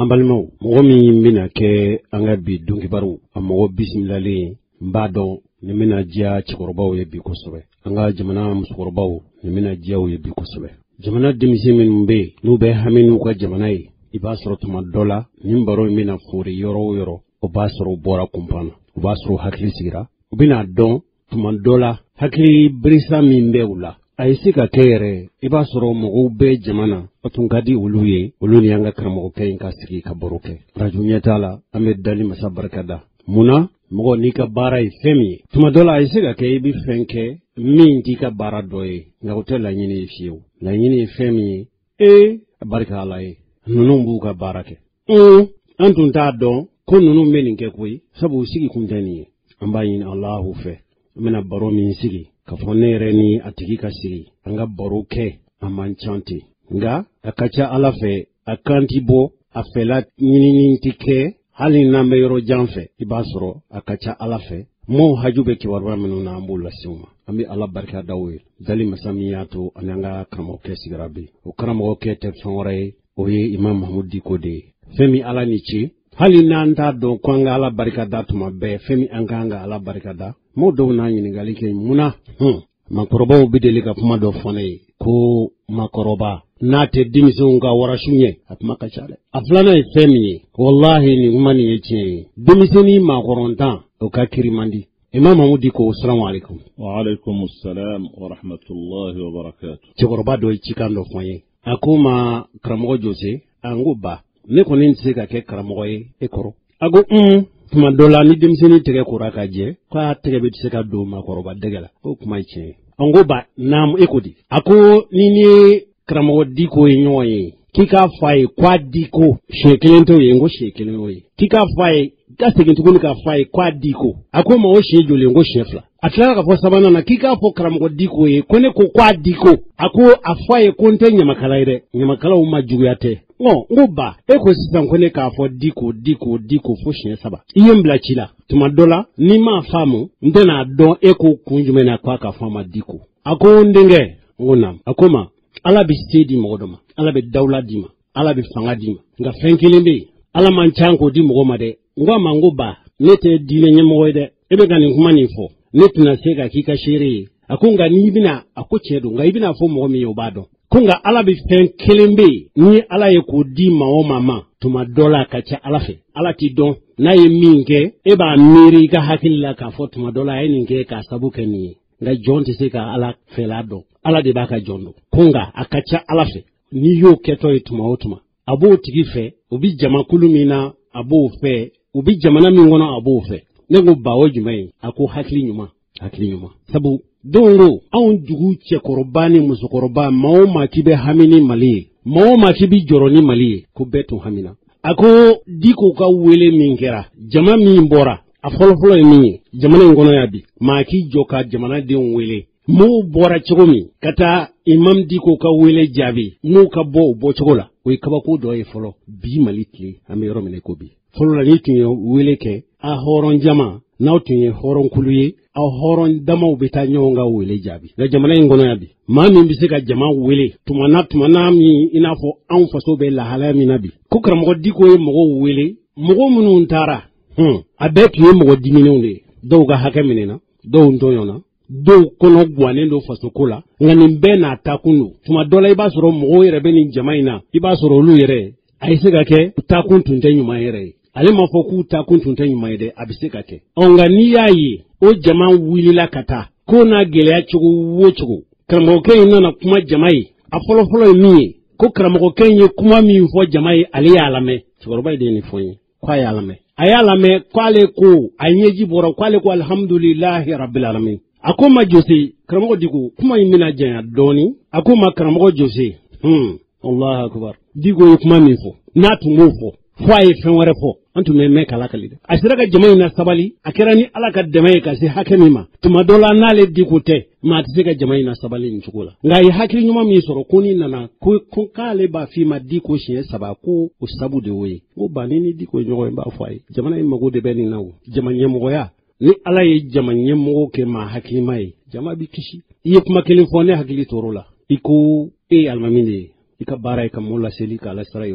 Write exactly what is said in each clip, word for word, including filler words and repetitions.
ambalmo mo mi mina ke anga bi dungi baru amo bismillah mbado ni mina jia chikorobawo ye bi kosobe anga jamana musukorobawo ni mina jia ye bi kosobe jamana dimisi min mbe no be haminu ka jamana yi ibasoro tuma dola nimbaro mina furi yoro yoro obasoro bora kumpana obasoro hakili sigira ubina don tuma dola hakili brisa min be wula aisika kere ibasoro mo be jamana otungadi uluye uluni anga kramo ke inka sigi ka boroke rajunya tala ame dali masa barakada muna mogo ni ka bara ifemi tuma dola aisika ke ibi fenke min ti ka bara doye nga hotela nyini fiu la nyini femi e barka alai nunu mbuka barake mm antun ta don ko nunu menin ke koyi sabu sigi kuntani amba yin Allahu fe mena baro min sigi ka fonere ni atiki ka sigi anga baro ke amanchanti nga akacha alafe akanti bo afela nyini ninti ke hali na meyoro janfe ibasoro akacha alafe mo hajube ki warwa menu na ambula suma ami ala barka dawe dali masamiyatu ananga kamo ke sigarabi o karamo ke te fonre oye imam mahmud dikode femi ala nichi hali nanta do kwanga ala barka datuma be femi anganga ala barka da mo do na nyini galike muna hm makoroba bideli ka puma do fone ko makoroba nate dimisunga warashunye atma kachale aflana femi wallahi ni umani yeche dimiseni makoronta o kakirimandi imam mahmud diko assalamu alaikum wa alaikum assalam wa rahmatullahi wa barakatuh chikoroba do chikando fone akuma kramo jose anguba ne ko nin se ka ke kramo ye ekoro ago um tuma dola ni dimseni tege kuraka je kwa tege be se ka do makoroba degala o kuma che anguba nam ekodi ako nini kramo diko nyoye kika fai kwa diko shekelento yengo shekelento ye kika fai gasegin tukuni ka fai kwa diko ako ma o shejole ngo shefla atla ka fo sabana na kika fo kramo diko ye kone ko kwa diko ako afai konte nyamakalaire nyamakala o majuguyate no nguba eko sisan kone ka fo diko diko diko fo shen saba iyembla chila tuma dola ni ma famu ndena don eko kunjume na kwa ka fama diko ako ndenge ngona akoma ala bi stedi modoma ala bi dawla dima ala bi fanga dima nga fenkilimbe ala manchanko di mo de ngwa manguba nete dine nyemo de ebe gani kuma ni fo netuna sega kika shiri akunga ni bina akochedo nga ibina fo mo mi obado kunga ala bi fenkilimbe ni ala ye ko di ma o mama tuma dola kacha ala fe ala ti don na ye minge eba miri ka hakilla ka fo tuma dola ye ninge ka sabuke ni nga jonti seka ala felado ala de baka jondo kunga akacha ala fe ni yo keto ituma otuma abo tigi fe obi jama kulumina abo fe obi jamana mingono abo fe nego bawo jumai ako hakli nyuma hakli nyuma sabu dongo awon dugu che korobani musokoroba maoma kibe hamini mali maoma kibi joroni mali ko betu hamina ako diko ka wele mingera jama mi mbora afolo folo ni jamana ngono yabi maki joka jamana de wele mo bora chogomi kata imam diko ka wele jabi mo ka bo bo chogola we kaba ko do e folo bi malitli am yoro mene ko bi folo la nitu wele ke a horon jama nawtu ye horon kuluye a horon dama ubita nyonga wele jabi ga jamana ngono yabi mami mbise ka jama wele tumana tumana mi inafo an faso be la halami nabi ko karamo diko e mo wele mo munun tara hmm abet ye mo dimino ne do ga hakamina do ndonyona do kono gwane do fasokola ngani mbena takunu tuma dola ibasoro mo yere be ni jamaina ibasoro lu yere aisega ke takuntu ntenyuma yere ale mafoku takuntu ntenyuma yere abiseka ke ongani yayi o jama wilila kata kona gele ya chugo wochugo kramo ke ina kuma jamai afolo folo mi ko kramo ke yi kuma mi fo jamai ale ya alame choroba ide ni fonyi kwa ya alame ayalame kwale ko anyeji boro kwale ko alhamdulillahi rabbil alamin akoma jose kramo digo kuma yimina janya doni akoma kramo jose hmm allah akbar digo kuma mi fo natu mofo fwaye fenwere fo antu me me kala kalide asiraka jamai na sabali akirani alaka demai ka si hakemima tuma dola nale dikote ma tisika jamai na sabali nchukula ngai hakiri nyuma mi soro kuni nana ku kale ba fi ma diko shi saba ko usabu de we go banini diko nyogo mba fwaye jamana imago de beni nawo jamanye mo ya ni ala ye jamanye mo ke ma hakiri mai jama bi kishi iye kuma kelin fone hakili torola iko e almamine ika bara ika mola seli kala sara yurula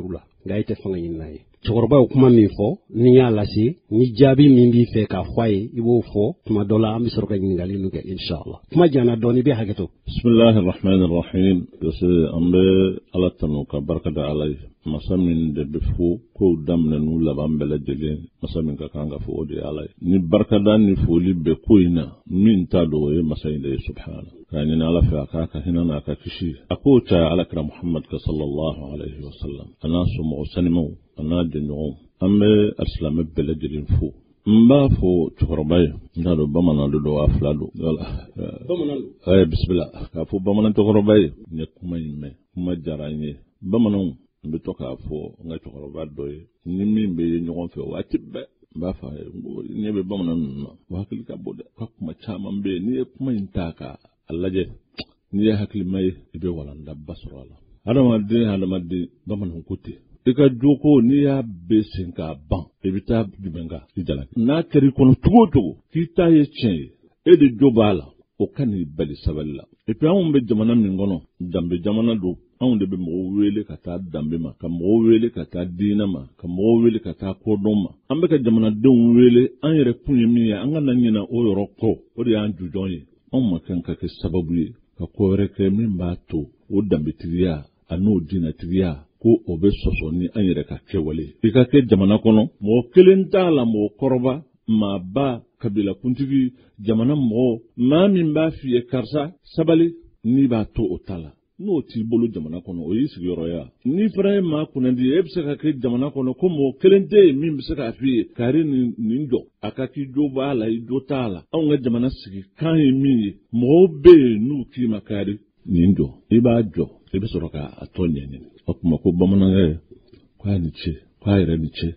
ngai te fanga yin nayi chokoroba kuma mi fo ni ya lasi ni jabi min bi fe ka khwaye ibo fo tuma dola am soro ka ngali nu ke inshallah kuma jana doni be hageto bismillahir rahmanir rahim yose ambe ala tanu ka barkada alay masamin de befu ko damna nu laban bela jege masamin ka kanga fo odi alay ni barkada ni foli be koina min ta do e masayin de subhana kani na ala fa ka ka hinana ka kishi ako ta ala kra muhammad ka sallallahu alaihi wasallam ana sumu sanimo ana de no ambe aslame bela jege fo mba fo chokorobaye ndado bamana do do aflado wala bamana ay bismillah ka fo bamana chokorobaye ne kuma yimme kuma jaranye bamana be to ka fo nga chokoroba doye ni min be nyogon fe wati be ba fa ne be bamana no wa hakili ka boda ka kuma chama be ni kuma intaka allaje ni hakili mai be walanda basrala adama de adama de bamana hukuti ika joko ni ya besin ka ban ebita jubenga ijala na keri kono tugo tugo kita ye chen e de jobala o kani bali saballa e pe an be jamana min gono dambe jamana do an de be mo wele kata dambe ma ka mo wele kata dina ma ka mo wele kata kodon ma an be ka jamana de wele an yere kunye mi ya an ga nan yana o yoro ko o de an jujon ye an ma kan ka ke sababu ye ka ko reke min ba to o dambe tiya anu dina tiya ko obe soso ni an yɛrɛ ka kɛwale i ka kɛ jamana kɔnɔ mɔgɔ kelen t'a la mɔgɔ kɔrɔba maa ba kabila kuntigi jamana mɔgɔ maa min b'a f'i ye karisa sabali n'i b'a to o ta la n'o t'i bolo jamana kɔnɔ o y'i sigiyɔrɔ ye n'i fana ye maa kunnadi e bɛ se ka kɛ jamana kɔnɔ ko mɔgɔ kelen tɛ yen min bɛ se k'a f'i ye kari nin nin jɔ a ka k'i jo b'a la i jo t'a la anw ka jamana sigi kan ye min ye mɔgɔw bɛ yen n'u k'i ma kari nin jɔ i b'a jɔ i bɛ sɔrɔ k'a tɔ ɲɛɲini o kuma ko bamanankɛ k'a ni ce k'a yɛrɛ ni ce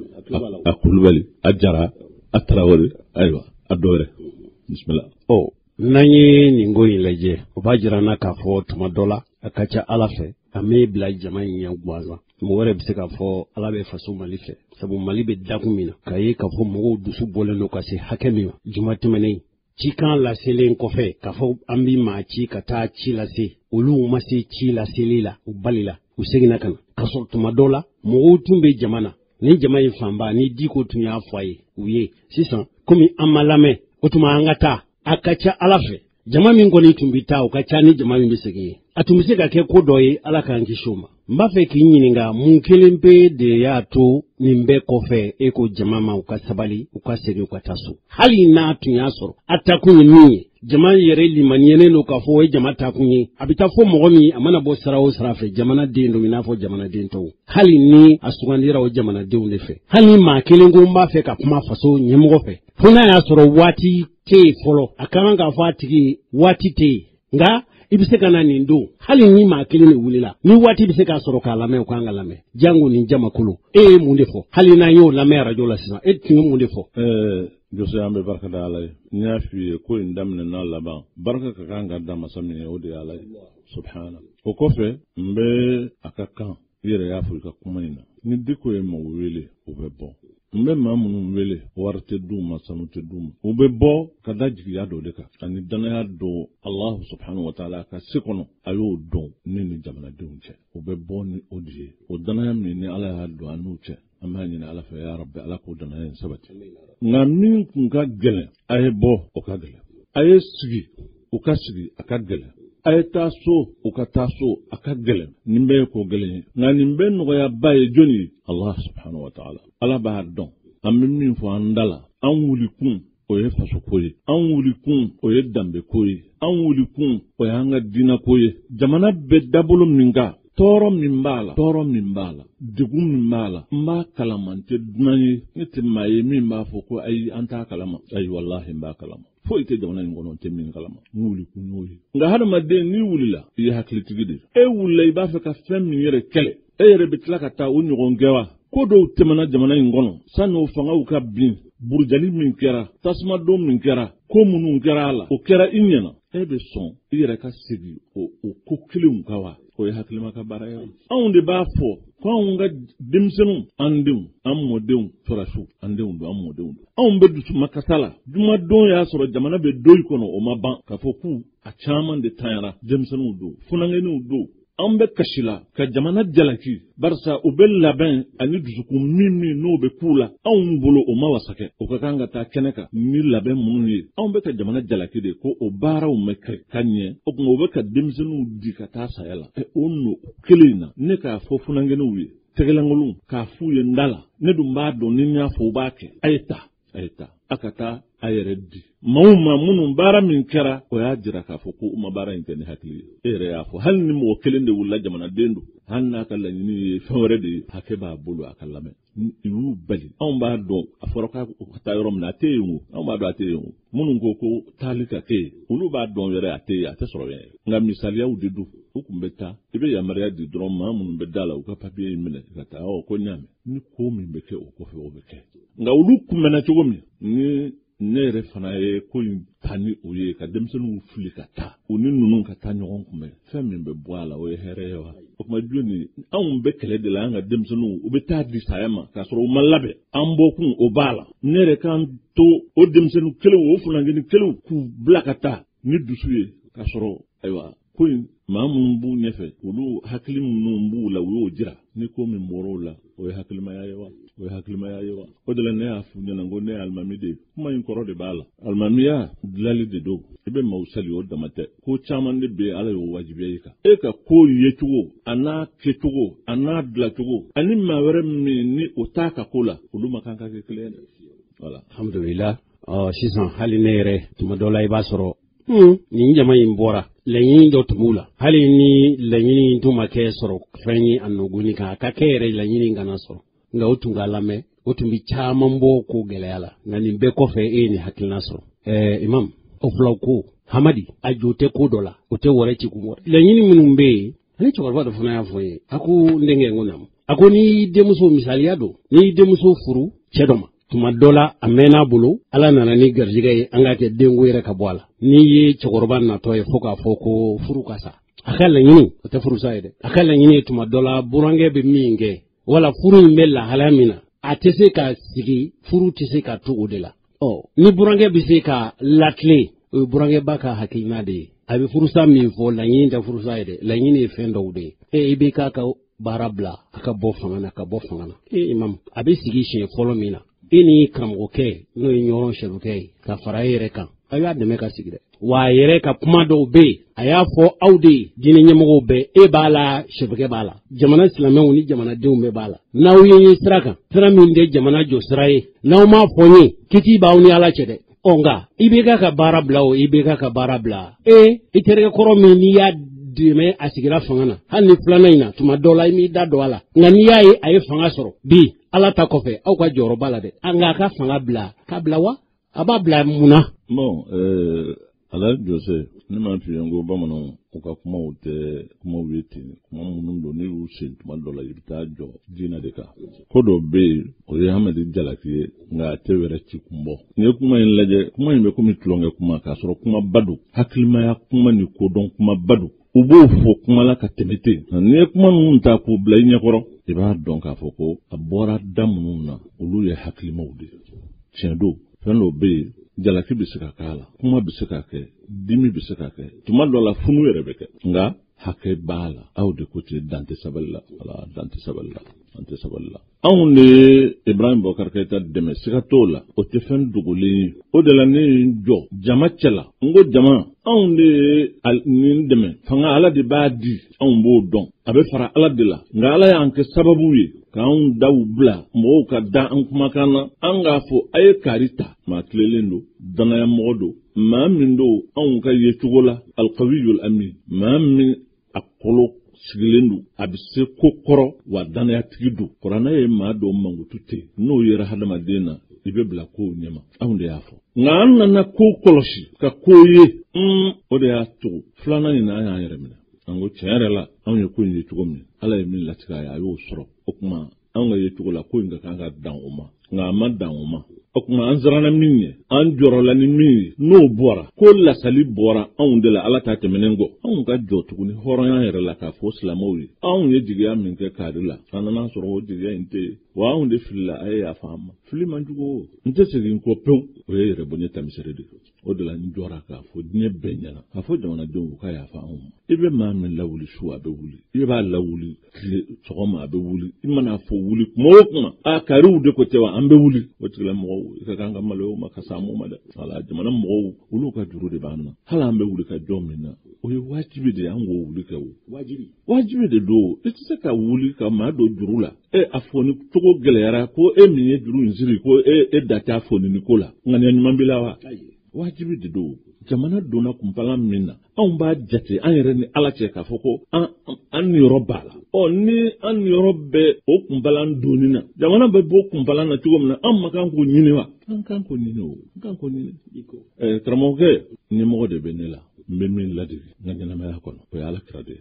a kulubali a jara a tarawele ayiwa a dɔwɛrɛ bisimila. ɔ n'an ye nin ko in lajɛ o b'a jira n na k'a fɔ tuma dɔ la a ka ca ala fɛ a m'e bila jama in ɲɛ gansan mɔgɔ wɛrɛ bɛ se k'a fɔ ala bɛ faso mali fɛ sabu mali bɛ dakun min na k'a ye k'a fɔ mɔgɔw dusu bɔlen don ka se hakɛ min ma juma tɛmɛnen cikan laselen kɔfɛ k'a fɔ an bɛ maa ci ka taa ci lase olu ma se ci laseli la u bali la u seginna ka na k'a sɔrɔ tuma dɔ la mɔgɔw tun bɛ jama na ni jama in fanba ni diko tun y'a fɔ a ye u ye sisan komi an ma lamɛn o tuma an ka taa a ka ca ala fɛ jama min kɔni tun bɛ taa o ka ca ni jama min bɛ segin ye a tun bɛ se ka kɛ ko dɔ ye ala k'an kisi o ma n b'a fɛ k'i ɲininka mun kelen pe de y'a to nin bɛɛ kɔfɛ e ko jama ma u ka sabali u ka segin u ka taa so hali n'a tun y'a sɔrɔ a takun ye min ye jama yɛrɛ limaniyɛnen don k'a fɔ o ye jama takun ye a bɛ taa fɔ mɔgɔ min a mana bɔ sira o sira fɛ jamanaden don i n'a fɔ jamanaden tɔw hali ni a sugandira o jamanadenw de fɛ hali ni maa kelen ko n b'a fɛ ka kuma faso ɲɛmɔgɔ fɛ fo n'a y'a sɔrɔ waati tɛ yen fɔlɔ a ka kan k'a fɔ a tigi waati tɛ yen nka i bɛ se ka na nin don hali ni maa kelen de wulila ni waati bɛ se k'a sɔrɔ k'a lamɛn o kan ka lamɛn jango ni jamakulu e ye mun de fɔ hali n'an y'o lamɛn arajo la sisan e tun ye mun de fɔ. ɛɛ jose an bɛ barika da ala ye n y'a f'i ye ko in daminɛ n'a laban barika ka kan ka da masa min ye o de ye ala ye subhana o kɔfɛ n bɛ a ka kan i yɛrɛ y'a fɔ i ka kuma in na ni diko ye mɔgɔ wele o bɛ bɔ n bɛ maa minnu wele wari tɛ d'u ma sanu tɛ d'u ma u bɛ bɔ ka da jigiya dɔ de kan ani danaya don alahu subhanahu wa taala ka se kɔnɔ a y'o dɔn ne ni jamanadenw cɛ u bɛ bɔ ni o de ye o danaya min ni ala y'a don an n'u cɛ an b'a ɲini ala fɛ ya rabbi ala k'o danaya in sabati nka min kun ka gɛlɛn a ye bɔ o ka gɛlɛn a ye sigi o ka sigi a ka gɛlɛn a ye taa so o ka taa so a ka gɛlɛn nin bɛɛ ye ko gɛlɛn ye nka nin bɛɛ nɔgɔyaba ye jɔnni ye allah subhanahu wa ta'ala ala b'a dɔn an bɛ min fɔ an da la an wuli kun o ye faso ko ye an wuli kun o ye danbe ko ye an wuli kun o ye an ka diinɛ ko ye jamana bɛ dabolo min kan tɔɔrɔ min b'a la tɔɔrɔ min b'a la degun min b'a la n b'a kalama n tɛ dunan ye ne tɛ maa ye min b'a fɔ ko ayi an t'a kalama ayi walahi n b'a kalama foyi tɛ jamana in kɔnɔ n tɛ min kalama n wuli kun y'o ye nka hadamaden n'i wulila i ye hakilitigi de e wulila i b'a fɛ ka fɛn min yɛrɛ kɛlɛ e yɛrɛ bɛ tila ka taa o ɲɔgɔn kɛ wa ko dɔw tɛmɛna jamana in kɔnɔ san'o fangaw ka bin burujali min kɛra tasumadon min kɛra ko minnu kɛra a la o kɛra i ɲɛna e bɛ sɔn i yɛrɛ ka segin o o ko kelenw kan wa o ye hakilima ka baara ye anw de b'a fɔ ko anw ka denmisɛnninw an denw an mɔdenw farasu an denw don an mɔdenw don anw bɛ dusuma kasa la jumadon y'a sɔrɔ jamana bɛ doyi kɔnɔ o ma ban k'a fɔ k'u a caman de tanyara denmisɛnninw don funanŋɛninw don an bɛ kasi la ka jamana jalaki barisa u bɛ labɛn ani dusukun min min n'o bɛ k'u la anw bolo o ma wasa kɛ o ka kan ka taa kɛnɛ kan ni labɛn minnu ye anw bɛ ka jamana jalaki de ko o baaraw mɛ kɛ ka ɲɛ o kuma o bɛ ka denmisɛnninw di ka taa saya la ɛ o no kelen in na ne k'a fɔ funankɛnɛw ye tɛgɛlankolon k'a f'u ye nda la ne dun b'a dɔn ni n y'a fɔ u b'a kɛ a ye ta a ye ta a ka taa a yɛrɛ di maaw ma minnu baara min kɛra o y'a jira k'a fɔ ko u ma baara in kɛ ni hakili ye e yɛrɛ y'a fɔ hali ni mɔgɔ kelen de wulila jamanaden don hali n'a ka laɲini ye fɛn wɛrɛ de ye hakɛ b'a bolo a ka lamɛn i y'u bali anw b'a dɔn a fɔra k'a ka taa yɔrɔ min na a tɛ yen o anw b'a dɔn a tɛ yen o minnu ko ko taali ka kɛ yen olu b'a dɔn yɛrɛ a tɛ yen a tɛ sɔrɔ yen nka misaliyaw de don u tun bɛ taa i bɛ yamaruya di dɔrɔn maa minnu bɛ da la u ka papiye in minɛ ka taa ɔ ko ɲaamɛ ni ko min bɛ kɛ o kɔfɛ o bɛ kɛ nka olu kunbɛnna cogo min ni ne yɛrɛ fana ye ko in ta ni o ye ka denmisɛnninw fili ka taa u ni ninnu ka taa ɲɔgɔn kunbɛn fɛn min bɛ bɔ a la o ye hɛrɛ ye wa o tuma joli anw bɛ kɛlɛ de la an ka denmisɛnninw u bɛ taa di saya ma k'a sɔrɔ u ma labɛn an bɔkun o b'a la ne yɛrɛ kan to o denmisɛnnin kelen o fulankɛni kelen k'u bila ka taa ni dusu ye k'a sɔrɔ ayiwa ko in maa minnu b'u ɲɛfɛ olu hakili minnu b'u la u y'o jira ni ko min bɔr'o la o ye hakilimaya ye wa o ye hakilimaya ye wa o de la ne y'a f'u ɲɛna ko ne ye alimami de ye kuma in kɔrɔ de b'a la alimamiya dilali de don i bɛ maaw sali o dama tɛ ko caman de bɛ yen ala y'o wajibiya i kan e ka ko ye cogo a n'a kɛcogo a n'a dilacogo ani maa wɛrɛ min ni o t'a ka ko la olu ma kan ka kɛ kelen ye voilà alhamdulillah ɔ sisan hali ne yɛrɛ tuma dɔ la i b'a sɔrɔ nin jama in bɔra laɲini dɔ tun b'u la hali ni laɲini tun ma kɛ sɔrɔ fɛn ye a nɔgɔni kan a ka kɛ yɛrɛ laɲini kana sɔrɔ nka o tun ka lamɛn o tun bɛ caman bɔ ko gɛlɛya la nka nin bɛɛ kɔfɛ e ye nin hakilina sɔrɔ ɛɛ imam o filaw ko hamadi a jo tɛ ko dɔ la o tɛ wɛrɛ ci kun wɛrɛ laɲini minnu bɛ yen ani cɛkɔrɔba dɔ fana y'a fɔ n ye a ko n denkɛ n ko naamu a ko ni denmuso misaliya don ni denmuso furu cɛ dɔ ma tuma dɔ la a mɛn'a bolo ala nana ni garijɛgɛ ye an ka kɛ denko yɛrɛ ka bɔ a la n'i ye cɛkɔrɔba natɔ ye fo k'a fɔ ko furu ka sa a ka laɲini o tɛ furusa ye dɛ a ka laɲini tuma dɔ la burankɛ bɛ min kɛ wala furu in bɛ lahalaya min na a tɛ se ka sigi furu tɛ se ka to o de la ɔ ni burankɛ bɛ se ka latilen o ye burankɛba ka hakilina de ye a bɛ furusa min fɔ laɲini tɛ furusa ye dɛ laɲini ye fɛn dɔw de ye e i bɛ k'a ka baara bila a ka bɔ fanga na ka bɔ fanga na e imam a bɛ sigi siɲɛ fɔlɔ min na e ni karamɔgɔkɛ n'o ye ɲɔgɔn sɛbɛkɛ ye ka fara e yɛrɛ kan a y'a dɛmɛ ka sigi dɛ wa a yɛrɛ ka kuma dɔw bɛ yen a y'a fɔ aw de ye diinɛ ɲɛmɔgɔw bɛɛ e b'a la sɛbɛkɛ b'a la jamana silamɛw ni jamanadenw bɛɛ b'a la n'aw ye ye sira kan sira min tɛ jamana jɔ sira ye n'aw m'a fɔ n ye kiti b'aw ni ala cɛ dɛ ɔ nka i bɛ k'a ka baara bila o i bɛ k'a ka baara bila e i terikɛ kɔrɔ min n'i y'a dɛmɛ a sigira fanga na hali ni filanan in na tuma dɔw la i m'i da don a la nka n'i y'a ye a ye fanga sɔrɔ bi ala ta kɔfɛ aw ka jɔyɔrɔ la dɛ an ka ka fanga bila k'a bila wa a b'a bila mun na. bon euh, ala jose ne m'a f'i ye n ko bamananw u ka kumaw tɛ kumaw ye ten kuma minnu don ne y'u sen tuma dɔ la i bɛ taa jɔ diinɛ de kan ko dɔ bɛ yen o ye hamadi jalaki ye nka a tɛ wɛrɛ ci kun bɔ n'i ye kuma in lajɛ kuma in bɛ komi tulonkɛ kuma k'a sɔrɔ kuma ba don hakilimaya kuma ni kodɔn kuma ba don u b'o fɔ kuma la ka tɛmɛ ten n'i ye kuma ninnu ta k'u bila i ɲɛkɔrɔ i b'a dɔn k'a fɔ ko a bɔra da minnu na olu ye hakilimaw de ye tiɲɛ don fɛn dɔ bɛ yen jalaki bɛ se ka k'a la kuma bɛ se ka kɛ dimi bɛ se ka kɛ tuma dɔ la funu yɛrɛ bɛ kɛ nka hakɛ b'a la aw de ko ten dan tɛ sabali la wala dan tɛ sabali la dan tɛ sabali la anw de ye ibrahim bɔkar keyita dɛmɛ siga t'o la o tɛ fɛn dogolen ye o de la ne ye n jɔ jama cɛ la n ko jama anw de ye nin dɛmɛ fanga ala de b'a di anw b'o dɔn a bɛ fara ala de la nka ala y'an kɛ sababu ye k'anw daw bila mɔgɔw ka da an kumakan na an k'a fɔ a ye kaari ta maa tilelen don danaya mɔgɔ don maa min don anw ka yecogo la alqawiyul amin maa min a kɔlɔ sigilen don a bɛ se ko kɔrɔ wa danayatigi don kuranɛ ye maa dɔw mankutu ten n'o yɛrɛ hadamaden na i bɛ bila kow ɲɛma anw de y'a fɔ nka an nana ko kɔlɔsi ka ko ye o de y'a to filanan in na an y'an yɛrɛ minɛ an ko tiɲɛ yɛrɛ la anw ye ko in ye cogo min ala ye min latigɛ a ye a y'o sɔrɔ o tuma anw ka ye cogo la ko in ka kan ka dan o ma nka a ma dan o ma o tuma an siranna min ye an jɔrɔla ni min ye n'o bɔra ko lasali bɔra anw de la ala ta tɛmɛnen kɔ anw ka jɔ tuguni hɔrɔnya yɛrɛ la k'a fɔ silamɛw ye anw ye jigiya min kɛ kaari la an nana sɔrɔ o jigiya in tɛ yen wa anw de filila a ye yafa an ma fili man jugu o n tɛ segin kɔ pewu o ye yɛrɛ bonya tamisɛrɛ de o de la n jɔra k'a fɔ diɲɛ bɛɛ ɲɛna k'a fɔ jamanadenw ka yafa anw ma i bɛ maa min lawuli su a bɛ wuli i b'a lawuli tile sɔgɔma a bɛ wuli i mana fɔ wuli kuma o kuma a kariw de ko tɛ wa an bɛ wuli o tigila mɔgɔw i ka kan ka maloya o ma ka s'an ma dɛ wala jamana mɔgɔw olu ka juru de b'an na hali an bɛ wuli ka jɔn min na o ye wajibi de ye an k'o wuli kɛ o wajibi wajibi de don i tɛ se ka wuli ka maa don juru la e a fɔni cogo gɛlɛyara ko e min ye juru in siri ko e e da t'a fɔni ko la ŋaniya ɲuman b'i la wa wajibi de don jamana donna kunpalan min na anw b'a jate an yɛrɛ ni ala cɛ k'a fɔ ko an an niyɔrɔ b'a la ɔ ni an niyɔrɔ bɛ o kunpalan donni na jamana bɛ bɔ kunpalan na cogo min na an ma kan k'o ɲini wa an kan k'o ɲini o an kan k'o ɲini ɛɛ karamɔgɔkɛ ɲɛmɔgɔ de bɛ ne la n bɛ min ladege n ka ɲɛnamaya kɔnɔ o ye ala kira de ye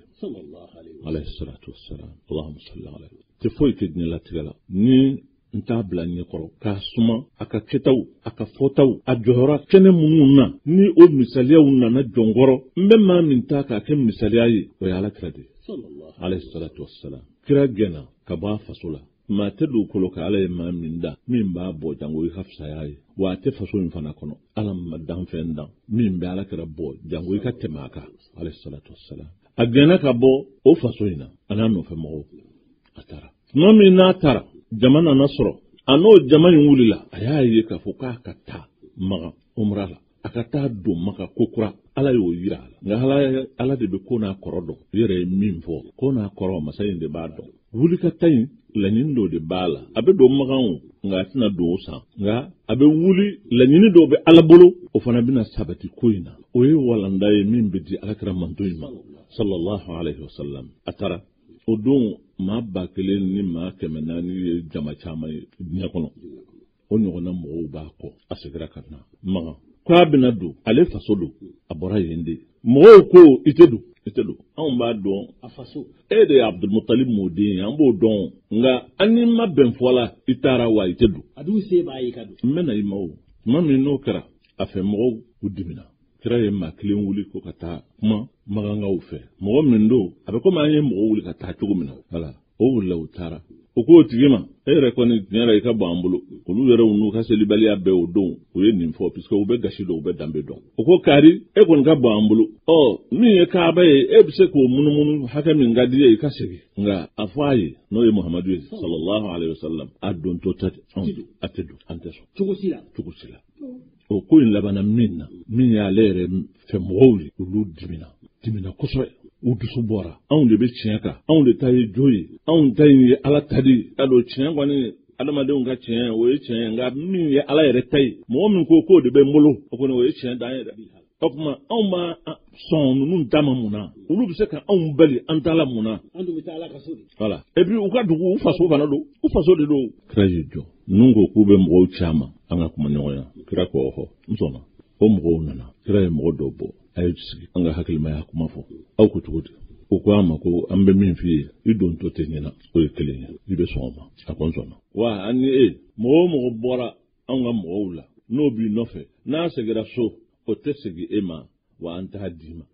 alayhi salatu wassalam allahumma salli alayhi tɛ foyi kɛ diɲɛ latigɛ la ni n t'a bila ɲɛkɔrɔ k'a suma a ka kɛtaw a ka fɔtaw a jɔyɔrɔ kɛnɛ minnu na ni o misaliyaw nana jɔnkɔrɔ n bɛ maa min ta k'a kɛ misaliya ye o ye ala kira de ye alayhi salatu wassalam kira gɛnna ka bɔ a faso la maa tɛ dugukolo ka ala ye maa min da min b'a bɔ jango i ka fisaya ye wa a tɛ faso in fana kɔnɔ ala ma dan fɛn dan min bɛ ala kira bɔ jango i ka tɛmɛ a kan alayhi salatu wassalam a gɛnna ka bɔ o faso in na a n'a nɔfɛ mɔgɔw a taara tuma min n'a taara jama nana sɔrɔ a n'o jama in wulila a y'a ye k'a fɔ k'a ka taa maga umra la a ka taa don maka ko kura ala y'o yira a la nka ala ala de bɛ ko n'a kɔrɔ dɔn i yɛrɛ ye min fɔ ko n'a kɔrɔ masa in de b'a dɔn wulikata in laɲini dɔw de b'a la a bɛ don magan o nka a tɛna don o san nka a bɛ wuli laɲini dɔw bɛ ala bolo o fana bɛna sabati ko in na o ye walanda ye min bɛ di alakira manto in ma sallallahu alayhi wa sallam a taara o don maa ba kelen ni maa kɛmɛ naani ye jama caman ye diɲɛ kɔnɔ o ɲɔgɔnna mɔgɔw b'a kɔ a segira ka na magan ko a bɛna don ale faso don a bɔra yen de mɔgɔw ko i tɛ don i tɛ don anw b'a dɔn a faso e de ye abudulmutalib mɔden ye an b'o dɔn nka an ni ma bɛn fɔ la i taara wa i tɛ don a dun se b'a ye ka don n bɛna i ma o tuma min n'o kɛra a fɛ mɔgɔw u dimina kira ye maa kelen wuli ko ka taa kuma magangaw fɛ mɔgɔ min don a bɛ komi an ye mɔgɔ wuli ka taa cogo min na wala o wulila u taara o k'o tigi ma e yɛrɛ kɔni tiɲɛ yɛrɛ i ka bɔ an bolo olu yɛrɛ n'u ka selibaliya bɛɛ o don u ye nin fɔ puisque u bɛ gasi dɔn u bɛ danbe dɔn o ko kari e kɔni ka bɔ an bolo ɔ min ye kaaba ye e bɛ se k'o munumunu hakɛ min ka di ye i ka segin nka a fɔ a ye n'o ye muhamadu ye sallallahu alayhi wa sallam a don to tɛ a tɛ don an tɛ sɔn cogo si la cogo si la o ko in labanna min na min y'ale yɛrɛ fɛ mɔgɔw ye olu dimina dimina kosɛbɛ u dusu bɔra anw de bɛ tiɲɛ kan anw de ta ye jo ye anw ta ye ala ta de ye a don tiɲɛ kɔni adamadenw ka tiɲɛ o ye tiɲɛ ye nka min ye ala yɛrɛ ta ye mɔgɔ min ko k'o de bɛ n bolo o kɔni o ye tiɲɛ dan ye dɛ o tuma anw b'a sɔn ninnu ta ma mun na olu bɛ se ka anw bali an ta la mun na an dun bɛ taa ala ka so de voilà et puis u ka dugu u faso fana don u faso de don kira y'i jɔ ninnu ko k'u bɛ mɔgɔw caman an ka kuma ɲɔgɔnya kira k'o fɔ n sɔnna o mɔgɔw nana kira ye mɔgɔ dɔw bɔ a ye sigi an ka hakilimaya kuma fɔ aw ko cogo di o ko a ma ko an bɛ min f'i ye i don to tɛ ɲɛna o ye kelen ye i bɛ sɔn o ma a ko n sɔnna wa an ni e mɔgɔ o mɔgɔ bɔra anw ka mɔgɔw la n'o b'i nɔfɛ n'a seginna so o tɛ segin e ma wa an t'a d'i ma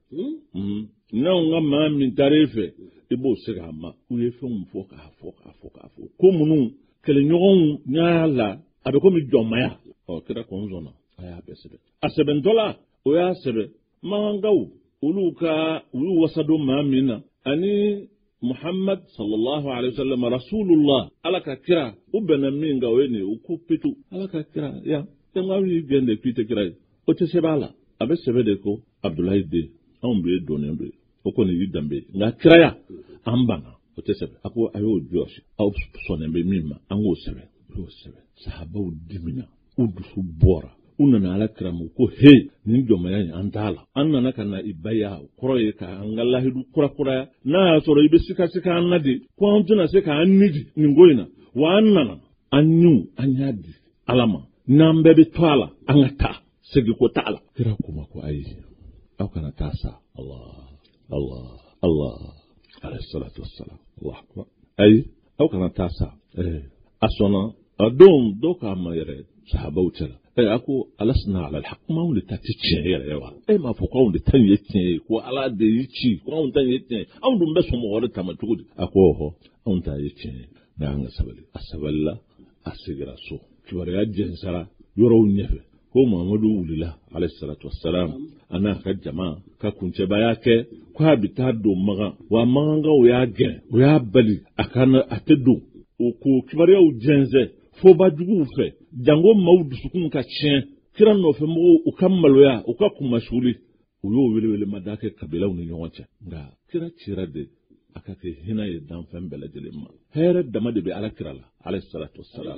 n'anw ka maa min taara e fɛ i b'o segin a ma u ye fɛnw fɔ k'a fɔ k'a fɔ k'a fɔ ko minnu kɛlɛɲɔgɔnw y'a la a bɛ komi jɔnmaya ɔ kira ko n sɔnna a y'a bɛɛ sɛbɛn a sɛbɛntɔla o y'a sɛbɛn magangaw olu ka u y'u wasadon maa min na ani muhammad sallallahu alaihi wasallam rasulullah ala ka kira u bɛnna min kan o ye nin ye u ko petu ala ka kira ya tɛnka yi gɛn de k'i tɛ kira ye o tɛ sɛbɛn a la a bɛ sɛbɛn de ko abdulayi den anw bɛ dɔnnen don o kɔni y'i danbe nka kiraya an banna o tɛ sɛbɛn a ko a y'o jɔsi aw sɔnnen bɛ min ma an k'o sɛbɛn o y'o sɛbɛn sahabaw dimina u dusu bɔra u nana ala kira ma ko he nin jɔnmaya in an t'a la an nana ka na i ba ya kɔrɔ ye ka an ka lahidu kura kuraya n'a y'a sɔrɔ i bɛ sika sika an na de ko an tɛna se k'an nidi nin ko in na wa an nana an ɲu an y'a di ala ma n'an bɛɛ bɛ to a la an ka taa segin ko t'a la kira ko ma ko ayi aw kana taa sa allah allah allah alayhi salatu wassalam allah akbar ayi aw kana taa sa a sɔnna a don dɔw k'a ma yɛrɛ sahabaw cɛla ɛ a ko alasna ala alhaq ma anw de ta tɛ tiɲɛ yɛrɛ ye wa e m'a fɔ ko anw de ta in ye tiɲɛ ye ko ala de y'i ci ko anw ta in ye tiɲɛ ye anw dun bɛ sɔn mɔgɔ wɛrɛ ta ma cogo di a ko ɔhɔ anw ta ye tiɲɛ ye nka an ka sabali a sabalila a seginna so kibaruya jɛnsɛra yɔrɔw ɲɛfɛ ko Muhammadu wulila alayhi salatu wassalam ana ka jama ka kunce baya ke ko habita do maga wa manga o ya ge o ya bali akana atedo o ko kibariya o jenze fo ba jugu fe jango mawdu sukun ka chen kiran no fe mo o kammaloya o ka kuma shuli o yo wele wele madake kabila o ni nyonche nga kira chira de akake hina ye dan fen bela jelema here dama de be ala kirala alayhi salatu wassalam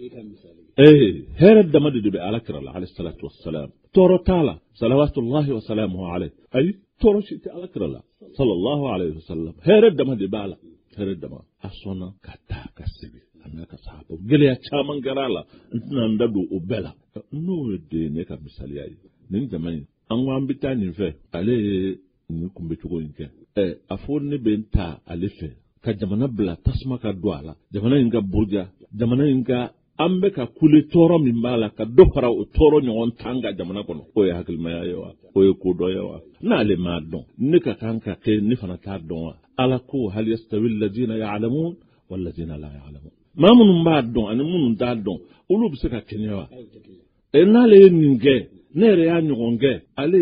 eh here dama de be ala kirala alayhi salatu wassalam toro tala salawatullahi wa salamuhu alayhi ay toro shi ta ala kirala sallallahu alayhi wasallam here dama de bala here dama asona kata kasibi annaka sahabo gele ya chaman garala ntna ndadu obela no de ne ka misali ayi nin zaman an wa ambita ni fe ale ni kumbe chugo yinke eh afon ne benta alefe ka jamana bla tasma ka douala jamana inga burja jamana inga ambe ka kule toro min bala ka do fara o toro nyon tanga jamana kono o ya hakil maya yawa o ya kodo yawa na le ma don ne ka kanka ke ni fana ta don ala ko hal yastawi alladhina ya'lamun wal ladina la ya'lamun ma munun ba don ani munun da don ulu bi se ka kenyawa e na le ninge ne re ya nyonge ale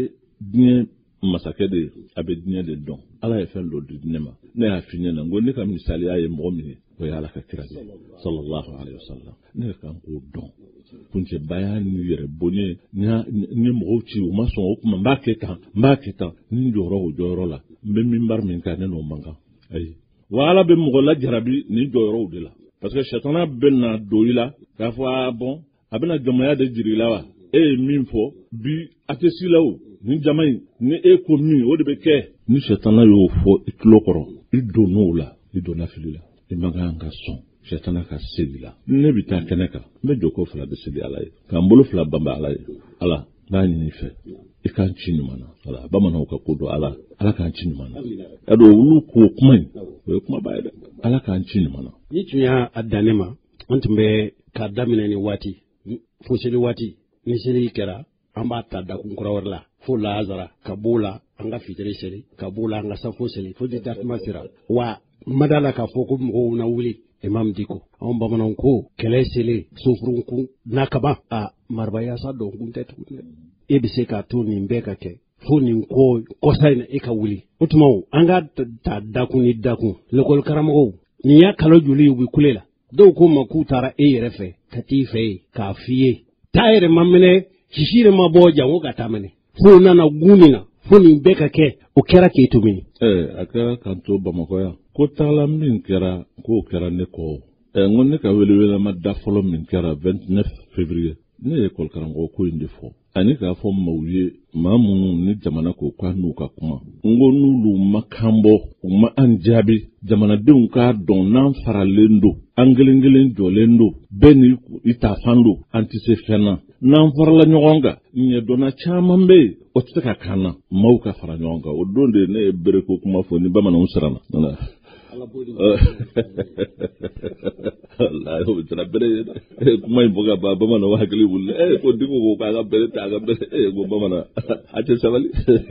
bien masake de abednya de don ala ya fen lo dinema ne ya finye na ngoni ka misali ya mo mi ko ya la ka kira sallallahu alaihi wasallam ne kan ko don kunje bayan ni yere bonye nya ni mo ci o ma so ko ma ke kan ma ke ta ni joro o joro la be min bar min ka ne no manga ay wala be mo la jarabi ni joro de la parce que shetana benna doila ka fa bon abena jamaya de jirila wa e min fo bi atesi lawo ni jamai ni e ko mi o de be ke ni shetana yo fo iklo koro ido no la ido na filila e maganga son shetana ka selila ne bita keneka me joko fla de seli alay ka mbolo fla bamba alay ala bani ni fe e kan chini mana ala ba mana ka kodo ala ala kan chini mana ado wulu ko kuma we kuma bayda ala kan chini mana ni tunya adanema ontumbe ka damine ni wati fo seli wati ni seli kera amba ta da kun kura warla fo lazara kabula anga fitri seli kabula anga safo seli fo jita masira wa madala ka fo ko mo na wuli imam diko on ba manon ko kele seli sufrun ku nakaba a marbaya sa do kun tetu e bi se ka to ni mbeka ke fo ni ko ko sayna e ka wuli utuma anga ta da kun ni da kun lekol karamo ni ya kalo juli wi kulela do ko maku tara e yerefe katife ka fiye tayre mamene kishire maboja woga tamane fo nana gumina fo ni beka ke o kera ke tumini eh akara kanto bamako ya ko tala min kera ko kera ne ko eh ngonne ka wele wele ma da folo min kera vingt-neuf février ne école karango ko inde fo ani ka fo mawye mamu ni jamana ko kwanu ka kuma ngonu lu makambo ma anjabi jamana de ka don nan faralendo angelengelen jolendo beni ita fando antise fena nan farala nyonga nye dona chamambe o tsaka kana mauka fara nyonga o donde ne bere ko kuma fo ni bamana usrana nana Allah yo tara bere kuma imboga ba bamana wa hakli bulle eh ko dingo ko ka bere ta ga bere eh go bamana ache sabali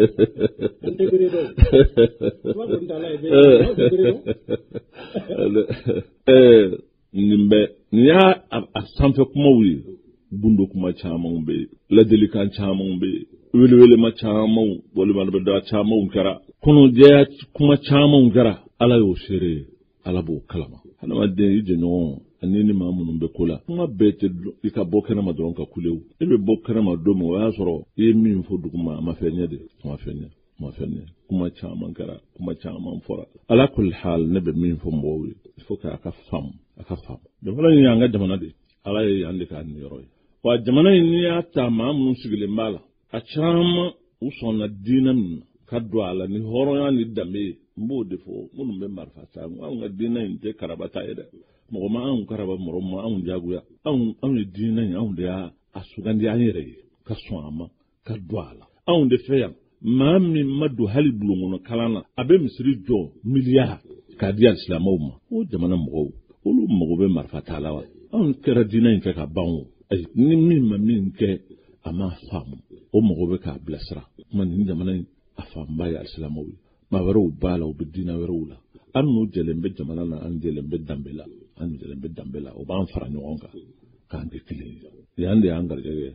eh nimbe nya asanfe kuma wi bundo kuma chamon be la delikan chamon be wele wele ma chamon bolu man be da chamon kara kono je kuma chamon kara ala yo shere ala bo kalama hana wadde yije no anini mamunun be kula kuma bete ika bokena ma don ka kulew ebe bokena ma do mo ya soro e min fo duguma ma fenya de ma fenya ma fenya kuma chamon kara kuma chamon fora ala kul hal ne be min fo mbowi fo ka aka fam aka fam de wala ni anga jamana de ala ye ande ka ni yoro wa jamana ni ya ta mamunun sigile mala a chama usona dinan kaddo ala ni horo ya ni dambe mbo defo munum be marfa sa nga dina inte karabata ede mo ma an karaba moro ma an jaguya an an dina an de asugandi anyere ka swama kaddo ala an de feya ma mi madu hali bulungono kalana abe misri jo miliya ka dia islamo ma o jamana mo o lu mo be marfa talawa an kera dina inte ka bawo ay ni mi ma min ke ama famu o mo be ka blasra man ni jamana afamba ya islamo ma waro bala o bidina waro an no jelembe jamana na an jelembe dambela an jelembe dambela o ban fara nyonga kan de kile yande an garje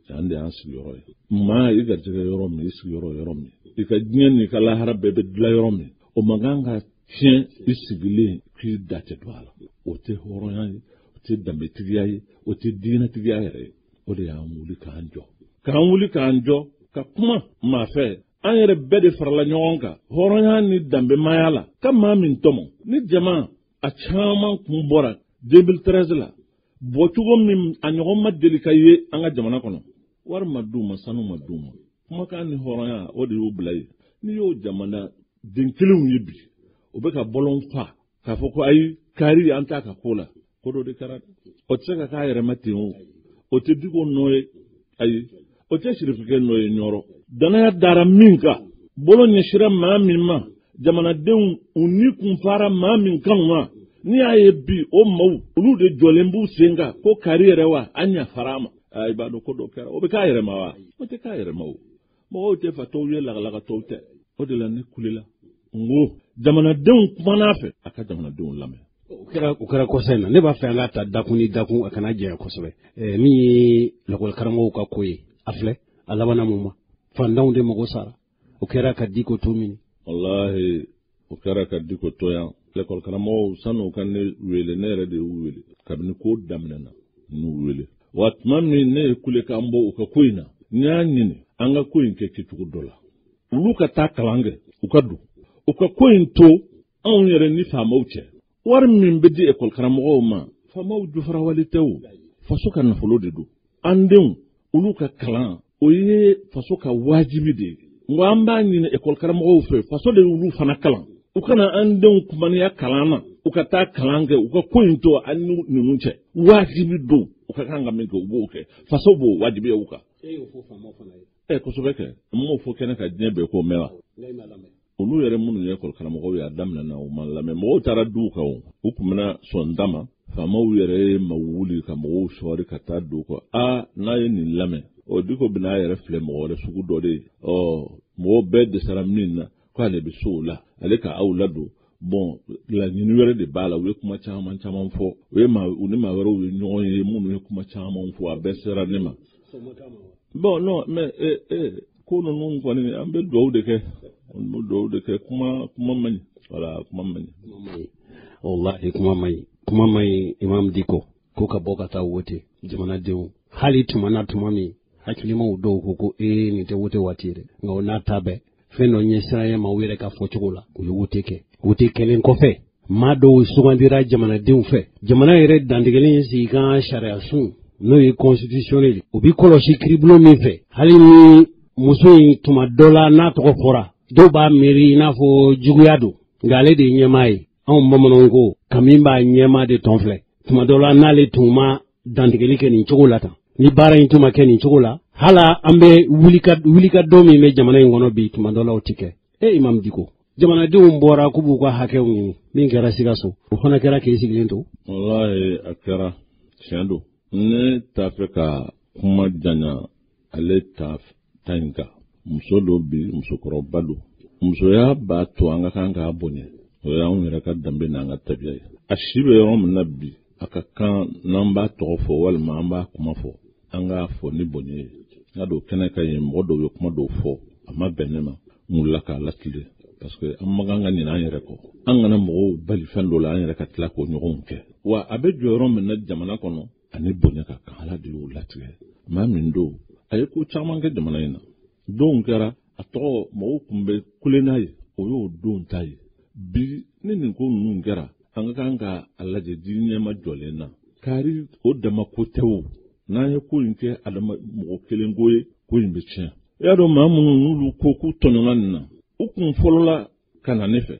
ande an sigiyɔrɔ ye maa i garijɛgɛ yɔrɔ min i sigiyɔrɔ yɔrɔ min i ka diɲɛ ni ka lahara bɛɛ bɛ dilan yɔrɔ min o man kan ka tiɲɛ i sigilen k'i da tɛ don a la o tɛ hɔrɔnya ye o tɛ danbetigiya ye o tɛ diinɛtigiya yɛrɛ ye o de y'an wuli k'an jɔ k'an wuli k'an jɔ ka kuma maa fɛ an yɛrɛ bɛɛ de farala ɲɔgɔn kan hɔrɔnya ni danbemaya la ka maa min tɔmɔ ni jama a caman kun bɔra deux mille treize la bɔcogo min a ɲɔgɔn ma deli ka ye an ka jamana kɔnɔ wari ma d'u ma sanu ma d'u ma kumakan ni hɔrɔnya o de y'u bila ye n'i y'o jamana den kelenw ye bi o bɛ ka bɔlɔn fa k'a fɔ ko ayi kaari an t'a ka ko la ko dɔ de kɛra o tɛ se ka k'a yɛrɛ ma ten o o tɛ Diko nɔ ye ayi o tɛ Sirifikɛ nɔ ye ɲɔrɔ danaya dara min kan bolo ɲɛsira maa min ma jamanadenw u ni kun fara maa min kan ma n'i y'a ye bi o maaw olu de jɔlen b'u sen kan ko kaari yɛrɛ wa an ɲa fara ma ayi b'a dɔn ko dɔ kɛra o bɛ k'a yɛrɛ ma wa o tɛ k'a yɛrɛ ma o mɔgɔw tɛ fatɔw ye lagalagatɔw tɛ o de la ne kulela n ko jamanadenw kumana fɛ a ka jamanadenw lamɛn o kɛra o kɛra kɔsɛ in na ne b'a fɛ an ka ta dakun ni dakun a kana jɛya kosɛbɛ ɛɛ min ye lakɔli karamɔgɔw ka ko ye a filɛ a labanna mun ma fantanw de mago sara o kɛra ka Diko to min wallahi o kɛra ka Diko to yan lakɔli karamɔgɔw sanu ka ne wele ne yɛrɛ de y'u wele kabini ko daminɛna n'u wele wa tuma min ne ye kule k'an bɔ u ka ko in na n y'a ɲini an ka ko in kɛ kɛcogo dɔ la olu ka taa kalan kɛ u ka don u ka ko in to anw yɛrɛ ni faamaw cɛ wari min bɛ di ekɔli karamɔgɔw ma faamaw jufarawale tɛ o faso ka nafolo de don an denw olu ka kalan o ye faso ka wajibi de ye nka an b'a ɲini ekɔli karamɔgɔw fɛ faso de y'olu fana kalan u kana an denw kumaniya kalan na u ka taa kalan kɛ u ka ko in to an ni ninnu cɛ wajibi don u ka kan ka min kɛ u b'o kɛ faso b'o wajibiya u kan ɛ kosɛbɛ kɛ n m'o fɔ kɛnɛ ka diɲɛ bɛɛ k'o mɛn wa olu yɛrɛ minnu ye ekɔli karamɔgɔw y'a daminɛna u ma lamɛn mɔgɔw taara duw kan u tun bɛna sɔn da ma faamaw yɛrɛ ye ma wuli ka mɔgɔw sɔɔri ka taa duw kan aa n'a ye nin lamɛn ɔ Diko bɛna a yɛrɛ filɛ mɔgɔ wɛrɛ sugu dɔ de ye ɔ mɔgɔw bɛɛ dɛsɛra min na k'ale bɛ so o la ale ka aw ladon bɔn laɲini wɛrɛ de b'a la u ye kuma caman caman fɔ u ye maa u ni maa wɛrɛw ye ɲɔgɔn ye minnu ye kuma caman fɔ a bɛɛ sera ne ma bɔn non mais ee ee ko ninnu kɔni an bɛ dugawu de kɛ an bɛ dugawu de kɛ kuma kuma man ɲi voilà kuma man ɲi wallahi kuma man ɲi kuma man ɲi Imam Diko ko ka bɔ ka taa wote jamanadenw hali tuma na tuma min hakilimaw dɔw ko ko ee nin tɛ wote waati ye dɛ nka o n'a ta bɛɛ fɛn dɔ ɲɛsiran ye ma u yɛrɛ ka fɔcogo la u ye wote kɛ wote kɛlen kɔfɛ maa dɔw sugandira jamanadenw fɛ jamana yɛrɛ dantigɛlen sigi kan sariya sun n'o ye constitutionnel u bi kɔlɔsi kiribulon min fɛ hali ni muso in tuma dɔ la n'a tɔgɔ fɔra dɔw b'a miiri i n'a fɔ juguya don nka ale de ye ɲɛmaa ye anw bamananw ko kami b'a ɲɛmaa de tɔn filɛ tuma dɔ la n'ale tun ma dantigɛli kɛ nin cogo la tan ni baara in tun ma kɛ nin cogo la hala an bɛ wulika wulika dɔ min bɛ jamana in kɔnɔ bi tuma dɔ la o tɛ kɛ e Imam Diko jamanadenw bɔra k'u b'u ka hakɛw ɲini min kɛra Sikaso o fana kɛra k'i sigilen to wallahi a kɛra tiɲɛ don ne t'a fɛ ka kuma janya ale ta ta in kan muso dɔ bi musokɔrɔba don musoya b'a to an ka kan k'a bonya o y'anw yɛrɛ ka danbe n'an ka tabiya ye a si bɛ yɔrɔ min na bi a ka kan n'an b'a tɔgɔ fɔ walima an b'a kuma fɔ an k'a fɔ ni bonya ye n'a don kɛnɛ ka yen mɔgɔ dɔw ye kuma dɔw fɔ a ma bɛn ne ma n wulila k'a latile parce que an ma kan ka ɲinɛ an yɛrɛ kɔ an kana mɔgɔw bali fɛn dɔ la an yɛrɛ ka tila k'o ɲɔgɔnw kɛ wa a bɛ jɔ yɔrɔ min na jamana kɔnɔ ani bonya ka kan Ala de y'o latigɛ maa min don a ye ko caman kɛ jamana in na don kɛra a tɔgɔ mɔgɔw tun bɛ kule n'a ye o y'o don ta ye bi ni nin ko ninnu kɛra an ka kan ka a lajɛ di ɲɛma jɔlen na kaari o dama ko tɛ o n'an ye ko in kɛ adama mɔgɔ kelen ko ye ko in bɛ tiɲɛ i y'a dɔn maa minnu n'olu ko k'u tɔɲɔna nin na u kun fɔlɔ la ka na ne fɛ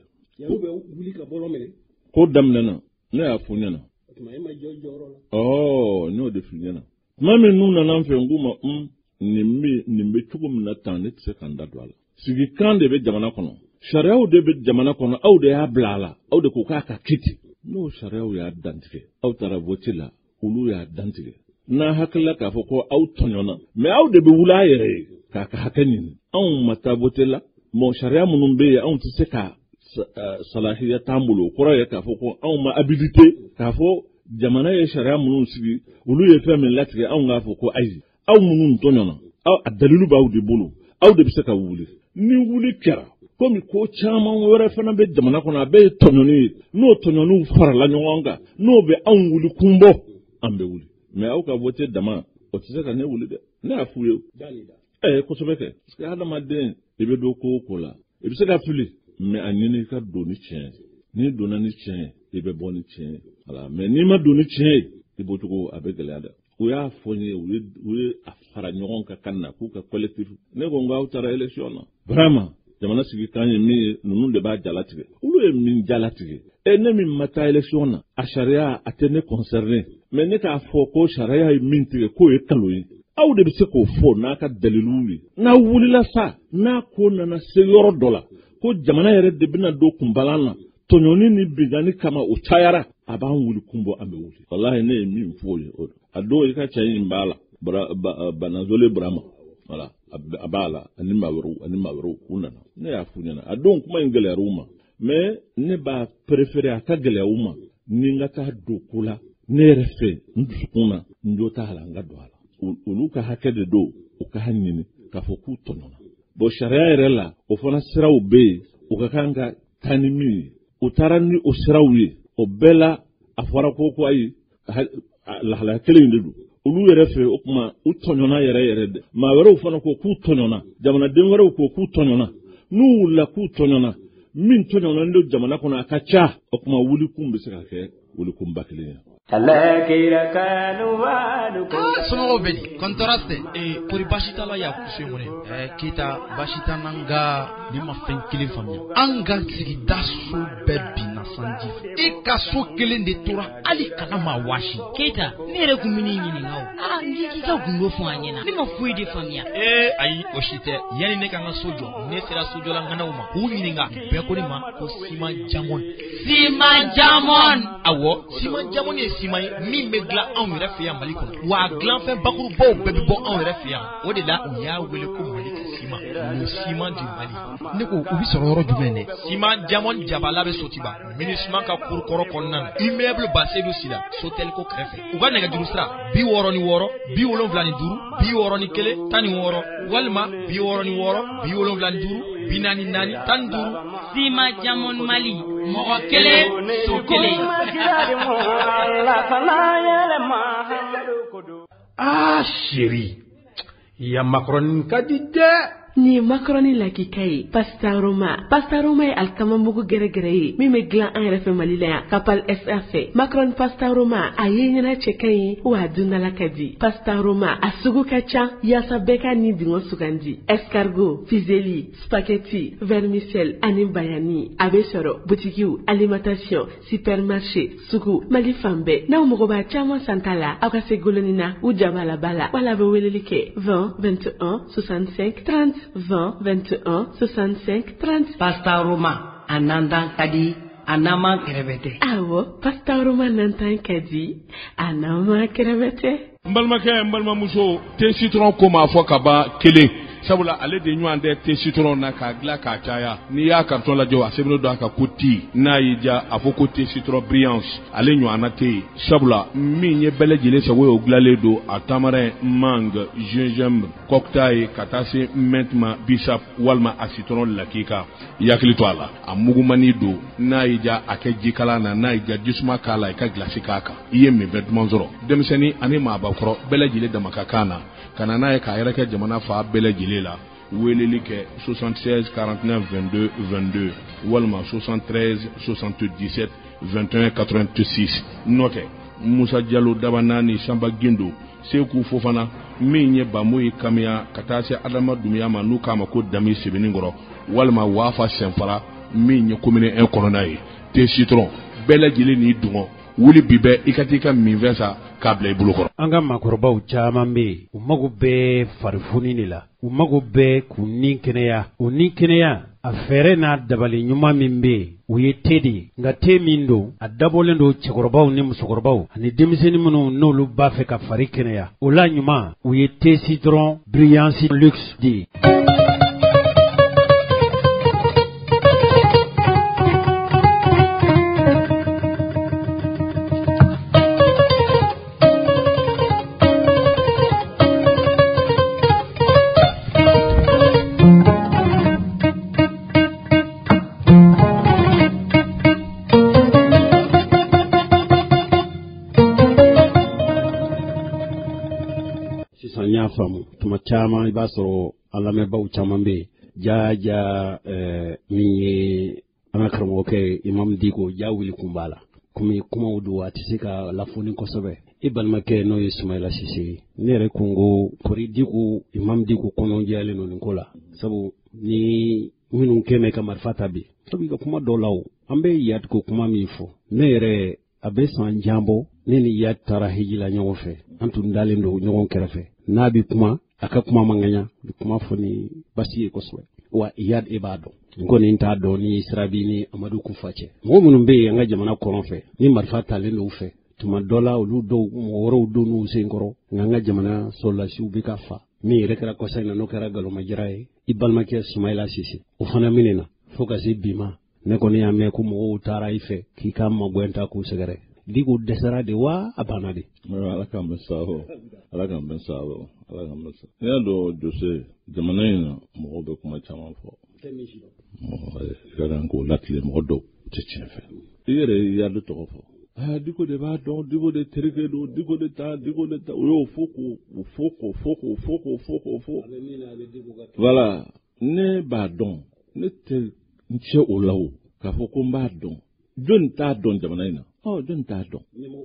ko daminɛna ne y'a fɔ ɲɛna ɔɔ n y'o de f'i ɲɛna tuma min n'u nana an fɛ n k'u ma un nin bɛ nin bɛ cogo min na tan ne tɛ se ka n da don a la sigikan de bɛ jamana kɔnɔ sariyaw de bɛ jamana kɔnɔ aw de y'a bila a la aw de ko k'a ka kɛ ten n'o sariyaw y'a dantigɛ aw taara vote la olu y'a dantigɛ n'a hakilila k'a fɔ ko aw tɔɲɔna mais aw de bɛ wuli a yɛrɛ ye k'a ka hakɛ ɲini anw ma taa vote la bon sariya minnu bɛ yen anw tɛ se ka salahiya t'an bolo o kɔrɔ ye k'a fɔ ko anw ma habilité k'a fɔ jamana ye sariya minnu sigi olu ye fɛn min latigɛ anw k'a fɔ ko ayi aw minnu tɔɲɔna aw a dalilu b'aw de bolo aw de bɛ se ka wuli ni wuli kɛra komi ko caman wɛrɛ fana bɛ jamana kɔnɔ a bɛɛ ye tɔɲɔni ye n'o tɔɲɔniw farala ɲɔgɔn kan n'o bɛ anw wuli kun bɔ an bɛ wuli mɛ aw ka vote dama o tɛ se ka ne wuli dɛ ne y'a f'u ye ɛɛ kosɛbɛ kɛ parce que adamaden i bɛ don ko o ko la i bɛ se ka fili mɛ a ɲini i ka don ni tiɲɛ n'i donna ni tiɲɛ i bɛ bɔ ni tiɲɛ voilà mɛ n'i ma don ni tiɲɛ ye i bɔcogo a bɛ gɛlɛya dɛ u y'a fɔ n ye u ye u ye a fara ɲɔgɔn kan ka na k'u ka collectif ne ko n ko aw taara élection na vraiment jamana sigi kan ye min ye ninnu de b'a jalatigɛ olu ye min jalatigɛ ɛ ne min ma taa élection na a sariya a tɛ ne concerné mais ne k'a fɔ ko sariya ye min tigɛ k'o ye kalo ye aw de bɛ se k'o fɔ n'a ka daliluw ye n'a wulila sa n'a ko nana se yɔrɔ dɔ la ko jamana yɛrɛ de bɛna don kunbalan na tɔɲɔni ni bigani kama o cayara a b'an wuli kun bɔ an bɛ wuli walahi ne ye min f'o ye o a don i ka cɛ in b'a la banazole burama voilà a b'a la ani maa wɛrɛw ani maa wɛrɛw u nana ne y'a f'u ɲɛna a don kuma in gɛlɛyara u ma mais ne b'a préféré a ka gɛlɛya u ma ni n ka taa don ko la ne yɛrɛ fɛ n dusukun na n jo t'a la n ka don a la olu ka hakɛ de don u ka ɲini k'a fɔ k'u tɔɲɔna bon sariya yɛrɛ la o fana siraw bɛ yen o ka kan ka taa ni min ye u taara ni o siraw ye o bɛɛ la a fɔra ko ko ayi lahalaya kelen in de don olu yɛrɛ fɛ o kuma u tɔɲɔna yɛrɛ yɛrɛ dɛ maa wɛrɛw fana ko k'u tɔɲɔna jamanaden wɛrɛw ko k'u tɔɲɔna n'u wulila k'u tɔɲɔna min tɔɲɔna don jamana kɔnɔ a ka ca o kuma wulikun bɛ se ka kɛ wulikunba kelen ye. Somɔgɔw bɛ di kɔntɔra tɛ ee kori baasi t'a la y'a kusi mɔnɛ ɛɛ Keyita baasi t'an na nka ni ma fɛn kelen faamuya an ka sigida so bɛɛ binna sanji fɛ e ka so kelen de tora hali kana maa waasi. Keyita ne yɛrɛ kun bɛ n'i ɲininka o aa n k'i ka gundo fɔ an ɲɛna ne ma foyi de faamuya. ee ayi o si tɛ yanni ne ka n ka so jɔ ne sera sojɔla ŋanaw ma k'u ɲininka bɛɛ ko ne ma ko siman jamɔn. siman jamɔn. awɔ siman jamɔn ye siman ye min bɛ dilan anw yɛrɛ fɛ yan Mali kɔnɔ wa dilanfɛn bakurubaw bɛɛ bɛ bɔ anw yɛrɛ fɛ yan o de la u y'a wele ko Mali ka siman le siman du Mali. ne ko u bɛ sɔrɔ yɔrɔ jumɛn dɛ. siman jamɔn jabala bɛ Sotiba MINUSMA ka kurukɔrɔ kɔnɔna na immeuble Basedu Sila Sotelco kɛrɛfɛ u ka nɛgɛjuru sira bi wɔɔrɔ ni wɔɔrɔ bi wolonwula ni duuru bi wɔɔrɔ ni kelen tan ni wɔɔrɔ walima bi wɔɔrɔ ni wɔɔrɔ bi wolonwula ni duuru bi naani naani tan ni duuru. siman jamɔn Mali mɔgɔ kelen so kelen. ah chérie ya macaroni ka di dɛ. Ni ye macaroni lakika ye pastaroma pastaroma ye alikamamugu gɛrɛgɛrɛ ye min bɛ dilan an yɛrɛ fɛ Mali la yan Kapal S A fɛ macaroni pastaroma a ye ɲɛna cɛ ka ɲi wa a dundala ka di pastaroma a sugu ka ca yaasa bɛɛ ka ni dingɛ sugandi escargot fusilli spaghetti vermicelle ani bayani a bɛ sɔrɔ butikiw alimentation supermarché sugu Mali fan bɛɛ n'aw mago b'a caman san ta la aw ka se goloni na u jabala bala wala a bɛ weleli kɛ vingt vingt et un soixante-cinq trente vingt vingt et un soixante-cinq trente. Pastaroma a nandan ka di a nama kɛrɛbɛtɛ. awɔ pastaroma nantan ka di a nama kɛrɛbɛtɛ. n balimakɛ n balimamuso te citron ko m'a fɔ ka ban kelen sabula ale de ɲɔgɔn tɛ te citron na k'a dilan k'a caya n'i y'a carton lajɛ a sɛbɛnnen don a kan ko ti n'a y'i diya a fɔ ko te citron brillance ale ɲɔgɔnna tɛ yen sabula min ye bɛɛ lajɛlen sago ye o dilanlen don a tamarin mangue gingembre cocktail ka taa se mint ma bisap walima a citron lakika i hakili to a la a mugumani don n'a y'i diya a kɛ jikalan na n'a y'i diya jisuma k'a la i ka gilasi k'a kan i ye minfɛn duman sɔrɔ denmisɛnnin ani maabakɔrɔ bɛɛ lajɛlen dama ka kan na ka na n'a ye k'a yɛrɛ kɛ jamana fa bɛɛ lajɛlen la weleli kɛ soixante-seize quarante-neuf vingt-deux vingt-deux walima soixante-treize soixante-dix-sept vingt et un quatre-vingt-six n'o tɛ Musa Jalo Dabanani Samba Gindo Seku Fofana min ye Bamoyi Kamiya ka taa se Adama Dumiya ma n'u k'a ma ko Dami Sebenikɔrɔ walima Wafa Sɛnfara min ye commune un kɔnɔna ye te citron bɛɛ lajɛlen n'i dungɔ wuli bi bɛɛ i ka t'i ka minfɛn sa k'a bila i bolo kɔrɔ. An ka maakɔrɔbaw caman bɛ yen u mago bɛ farifoni de la u mago bɛ k'u ni kɛnɛya u ni kɛnɛya a fɛɛrɛ n'a dabali ɲuman min bɛ yen u ye te de ye nka te min don a dabɔlen don cɛkɔrɔbaw ni musokɔrɔbaw ani denmisɛnnin minnu n'olu b'a fɛ ka fari kɛnɛya o la ɲuman u ye te citron brillance luxe de ye. sisan n y'a faamu tuma caman i b'a sɔrɔ an lamɛnbaaw caman bɛ yen jaaja ɛɛ min ye an ka karamɔgɔkɛ imam diko ja wuli kun b'a la komi kumaw don a tɛ se ka lafoni kosɛbɛ i balimakɛ n'o ye sumayila sise ye ne yɛrɛ ko n ko kɔri diko imam diko kɔnɔjɛlen don nin ko la sabu ni minnu kɛmɛ ka marifa ta bi sabu i ka kuma dɔw la o an bɛ yadi ko kuma min fɔ ne yɛrɛ a bɛ san jan bɔ ne ni yadi taara hiji la ɲɔgɔn fɛ an tun dalen don ɲɔgɔn kɛrɛfɛ n'a bi kuma a ka kuma man ŋaɲa bi kuma fɔ ni basi ye kosɛbɛ wa yadi e b'a dɔn n kɔni t'a dɔn ni sirabi ni amadu kufa cɛ mɔgɔ minnu bɛ yen an ka jamana kɔrɔn fɛ ni marifa talen don u fɛ tuma dɔ la olu dɔw mɔgɔ wɛrɛw don n'u sen kɔrɔ nka an ka jamana sɔrɔlasiw bɛ ka fa min yɛrɛ kɛra kɔsa in na n'o kɛra galomajara ye i balimakɛ sumayila sise o fana minɛ na fo ka se bi ma ne kɔni y'a mɛn ko mɔgɔw taara i fɛ k'i ka magɛn ta k'u sɛgɛrɛ diko dɛsɛra de wa a banna de ala k'an bɛ saho ala k'an bɛ saho ala k'an bɛ saho n'i y'a dɔn jose jamana in na mɔgɔw bɛ kuma caman fɔ mɔgɔ ka kan k'o latile mɔgɔ dɔw tɛ tiɲɛ fɛ i yɛrɛ y'a dɔn tɔgɔ fɔ aa diko de b'a dɔn diko de terike don diko de ta diko de ta o y'o fɔ k'o fɔ k'o fɔ k'o fɔ k'o fɔ k'o fɔ voilà ne b'a dɔn ne tɛ n cɛ o la o k'a fɔ ko n b'a dɔn jɔn t'a dɔn jamana in na ɔ jɔn t'a dɔn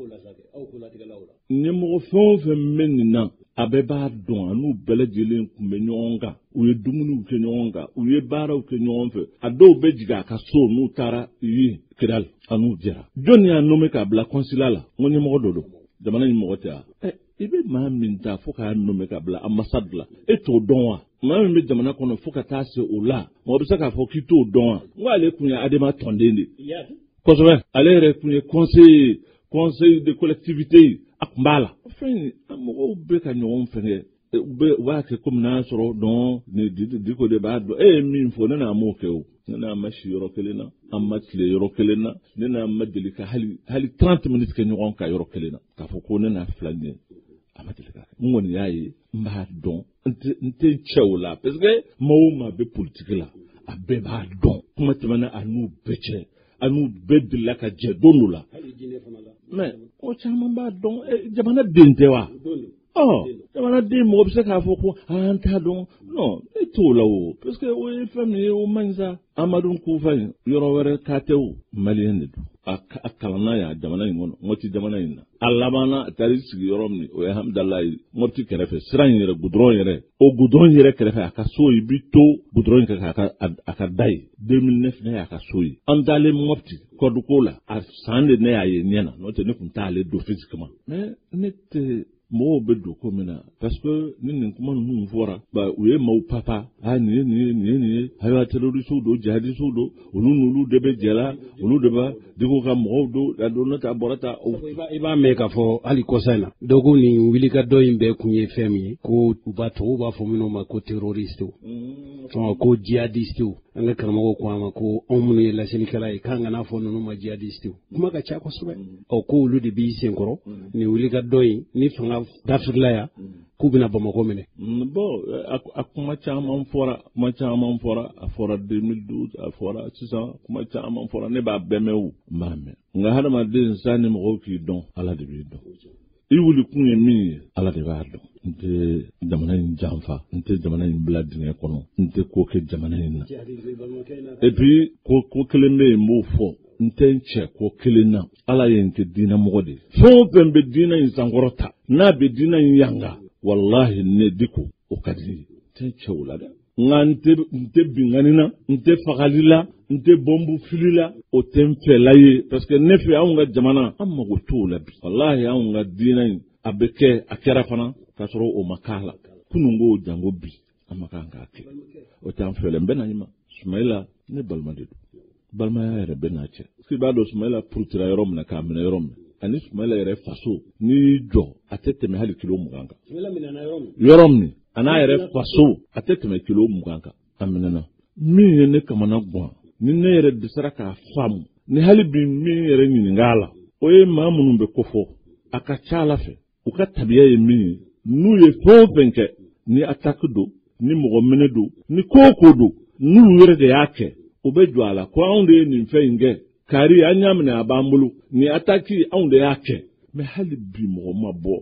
ɲɛmɔgɔ fɛn o fɛn bɛ nin na a bɛɛ b'a dɔn a n'u bɛɛ lajɛlen tun bɛ ɲɔgɔn kan u ye dumuniw kɛ ɲɔgɔn kan u ye baaraw kɛ ɲɔgɔn fɛ a dɔw bɛ jigin a ka so n'u taara ye kidali a n'u jɛra jɔn y'a nɔmɛ k'a bila kɔnsila la n ko ɲɛmɔgɔ dɔ don jamana in mɔgɔ tɛ wa ɛ i bɛ maa min ta fo k'a nɔmɛ k'a bila ambasade la e t'o dɔn wa maa min bɛ jamana kɔnɔ fo ka taa se o la mɔgɔ bɛ se k'a fɔ k'i t'o dɔn wa n ko ale tun ye adama tɔnden de kosɛbɛ ale yɛrɛ tun ye conseil conseil de collectivité a tun b'a la fɛn mɔgɔw bɛ ka ɲɔgɔn fɛngɛ u bɛ u b'a kɛ komi n'a sɔrɔ dɔn ni diko de b'a dɔn e ye min fɔ ne n'a m'o kɛ o ne n'a ma si yɔrɔ kelen na an ma tile yɔrɔ kelen na ne n'a ma deli ka hali hali trente minutes kɛ ɲɔgɔn kan yɔrɔ kelen na k'a fɔ ko ne n'a fila ɲɛ a ma deli ka kɛ n kɔni y'a ye n b'a dɔn n tɛ n tɛ cɛ o la parce que maa o maa bɛ politiki la a bɛɛ b'a dɔn kuma tɛmɛna a n'u bɛɛ cɛ a n'u bɛɛ delila ka jɛ don dɔ la mɛ o caman b'a dɔn jamana den tɛ wa ɔ jamana den mɔgɔ bɛ se k'a fɔ ko an t'a dɔn non e t'o la o parce que o ye fɛn min ye o man ɲi sa amadu kufa in yɔrɔ wɛrɛ k'a tɛ o maliyɛn de don a kalanna yan jamana in kɔnɔ mɔti jamana in na a labanna a taara i sigi yɔrɔ min o ye hamidalayi mɔti kɛrɛfɛ sira in yɛrɛ gudɔrɔn yɛrɛ o gudɔrɔn yɛrɛ kɛrɛfɛ a ka so i bi to gudɔrɔn in kan a ka da ye deux mille neuf ne y'a ka so ye an dalen mɔti kɔduko la a san de ne y'a ye ɲɛ na n'o tɛ ne tun t'ale don physiquement mais ne tɛ mɔgɔw bɛ don ko min na parce que ni nin kuma ninnu fɔra ba u ye maaw papa a nin ye nin ye nin ye nin ye ayiwa terrorisiw don jihadisiw don olu n'olu de bɛ jɛ la olu de b'a diko ka mɔgɔw don a don ne ta bɔra ta i b'a mɛn k'a fɔ hali kɔsa in na dɔw ko nin wulikajɔ in bɛɛ kun ye fɛn min ye ko u b'a tubabuw b'a fɔ minnu ma ko terroristiw ko jihadistiw an ka karamɔgɔw ko a ma ko anw minnu ye lasɛnnikɛla ye k'an kana fɔ ninnu ma jihadistiw kuma ka ca kosɛbɛ ɔ ko olu de b'i senkɔrɔ nin wulikajɔ in ni fanga dafirila yan k'u bɛna Bamakɔ minɛ bon a kuma caman fɔra kuma caman fɔra a fɔra deux mille douze a fɔra sisan kuma caman fɔra ne b'a bɛɛ mɛn o n b'a mɛn nka hadamaden sa ni mɔgɔw k'i dɔn ala de b'i dɔn i wuli kun ye min ye ala de b'a dɔn n tɛ jamana in janfa n tɛ jamana in bila dingɛ kɔnɔ n tɛ ko kɛ jamana in na et puis ko ko kelen bɛ yen n b'o fɔ n tɛ n cɛ ko kelen na ala ye n kɛ diinɛ mɔgɔ de ye fɛn o fɛn bɛ diinɛ in sankɔrɔ ta n'a bɛ diinɛ in yanga wallahi ne diko o ka di n tɛ cɛ o la dɛ nka n tɛ n tɛ binkani na n tɛ fagali la n tɛ bɔnbu fili la o tɛ n fɛla ye parce que ne fɛ anw ka jamana an mago t'o la bi wallahi anw ka diinɛ in a bɛ kɛ a kɛra fana k'a sɔrɔ o ma k'a la kunun ko janko bi an ma kan k'a kɛ o tɛ an fɛlɛ n bɛ na i ma Sumayila ne balima de don balimaya yɛrɛ bɛ n'a cɛ k'i b'a dɔn Sumayila purutira yɔrɔ min na k'a minɛ yɔrɔ min ani Sumayila yɛrɛ faso n'i y'i jɔ a tɛ tɛmɛ hali kilo mugan kan yɔrɔ min a n'a yɛrɛ faso a tɛ tɛmɛ kilo mugan kan a minɛna min ye ne kamana gan ni ne yɛrɛ dɛsɛra k'a faamu ni hali bi min yɛrɛ ɲininka a la o ye maa minnu bɛ kofɔ a ka ca ala fɛ u ka tabiya ye min ye n'u ye fɛn o fɛn kɛ ni attaque don ni mɔgɔ minɛ don ni ko o ko don n'u yɛrɛ de y'a kɛ u bɛ jɔ a la ko anw de ye nin fɛn in kɛ kari an y'a minɛ a b'an bolo ni attaque anw de y'a kɛ mais hali bi mɔgɔ ma bɔ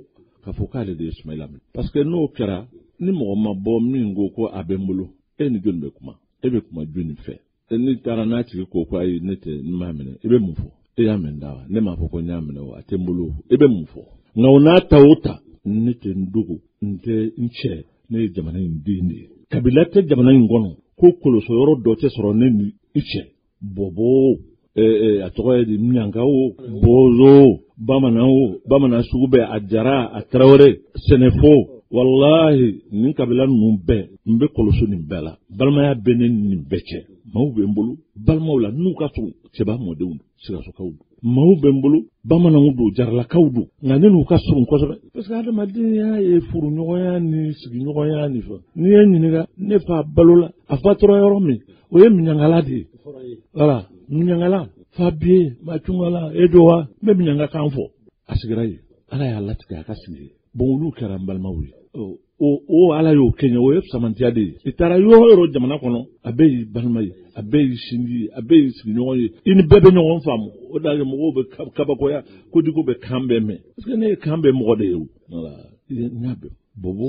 ka fɔ k'ale de ye Ismaila minɛ parce que n'o kɛra ni mɔgɔ ma bɔ min ko ko a bɛ n bolo e ni jɔn bɛ kuma e bɛ kuma jɔn fɛ e ni taara n'a tigi ko ko ayi ne tɛ n m'a minɛ i bɛ mun fɔ e y'a minɛ da wa ne m'a fɔ ko n y'a minɛ o a tɛ n bolo e bɛ mun fɔ nka o n'a ta o ta ne tɛ n dogo n tɛ n cɛ ne ye jamana in den de ye kabila tɛ jamana in kɔnɔ ko koloso yɔrɔ dɔ tɛ sɔrɔ ne ni i cɛ bɔbɔ a tɔgɔ ye di miyanka o bozo bamanan o bamanan sugu bɛɛ a jara a tarawele sɛnɛfo walahi nin kabila ninnu bɛɛ n bɛ kɔlɔsi nin bɛɛ la balimaya bɛ ne nin bɛɛ cɛ maaw bɛ n bolo balimaw la n'u ka surun cɛba mɔdenw sikasokaw don maaw bɛ n bolo bamananw don jaralakaw don nka ne n'u ka surun kosɛbɛ parce que adamadenya ye furuɲɔgɔnya ni sigiɲɔgɔnya ni fɛ n'i ye ɲininka ne fa balo la a fa tora yɔrɔ min o ye miɲankala de ye wala miɲankala fa biye macungala edowa n bɛ miɲanka kan fɔ a sigira yen ala y'a latigɛ a ka sigi bon olu kɛra n balimaw ye o o ala y'o kɛɲɛ o ye samantiya de ye i taara yɔrɔ yɔrɔ jamana kɔnɔ a bɛɛ y'i balima ye a bɛɛ y'i sinji ye a bɛɛ y'i sigiɲɔgɔn ye i ni bɛɛ bɛ ɲɔgɔn faamu o de y'a mɔgɔw bɛ kabakoya kojugu bɛ kan bɛɛ mɛn parce que ne ye kan bɛɛ mɔgɔ de ye o voilà n y'a bɛn bobo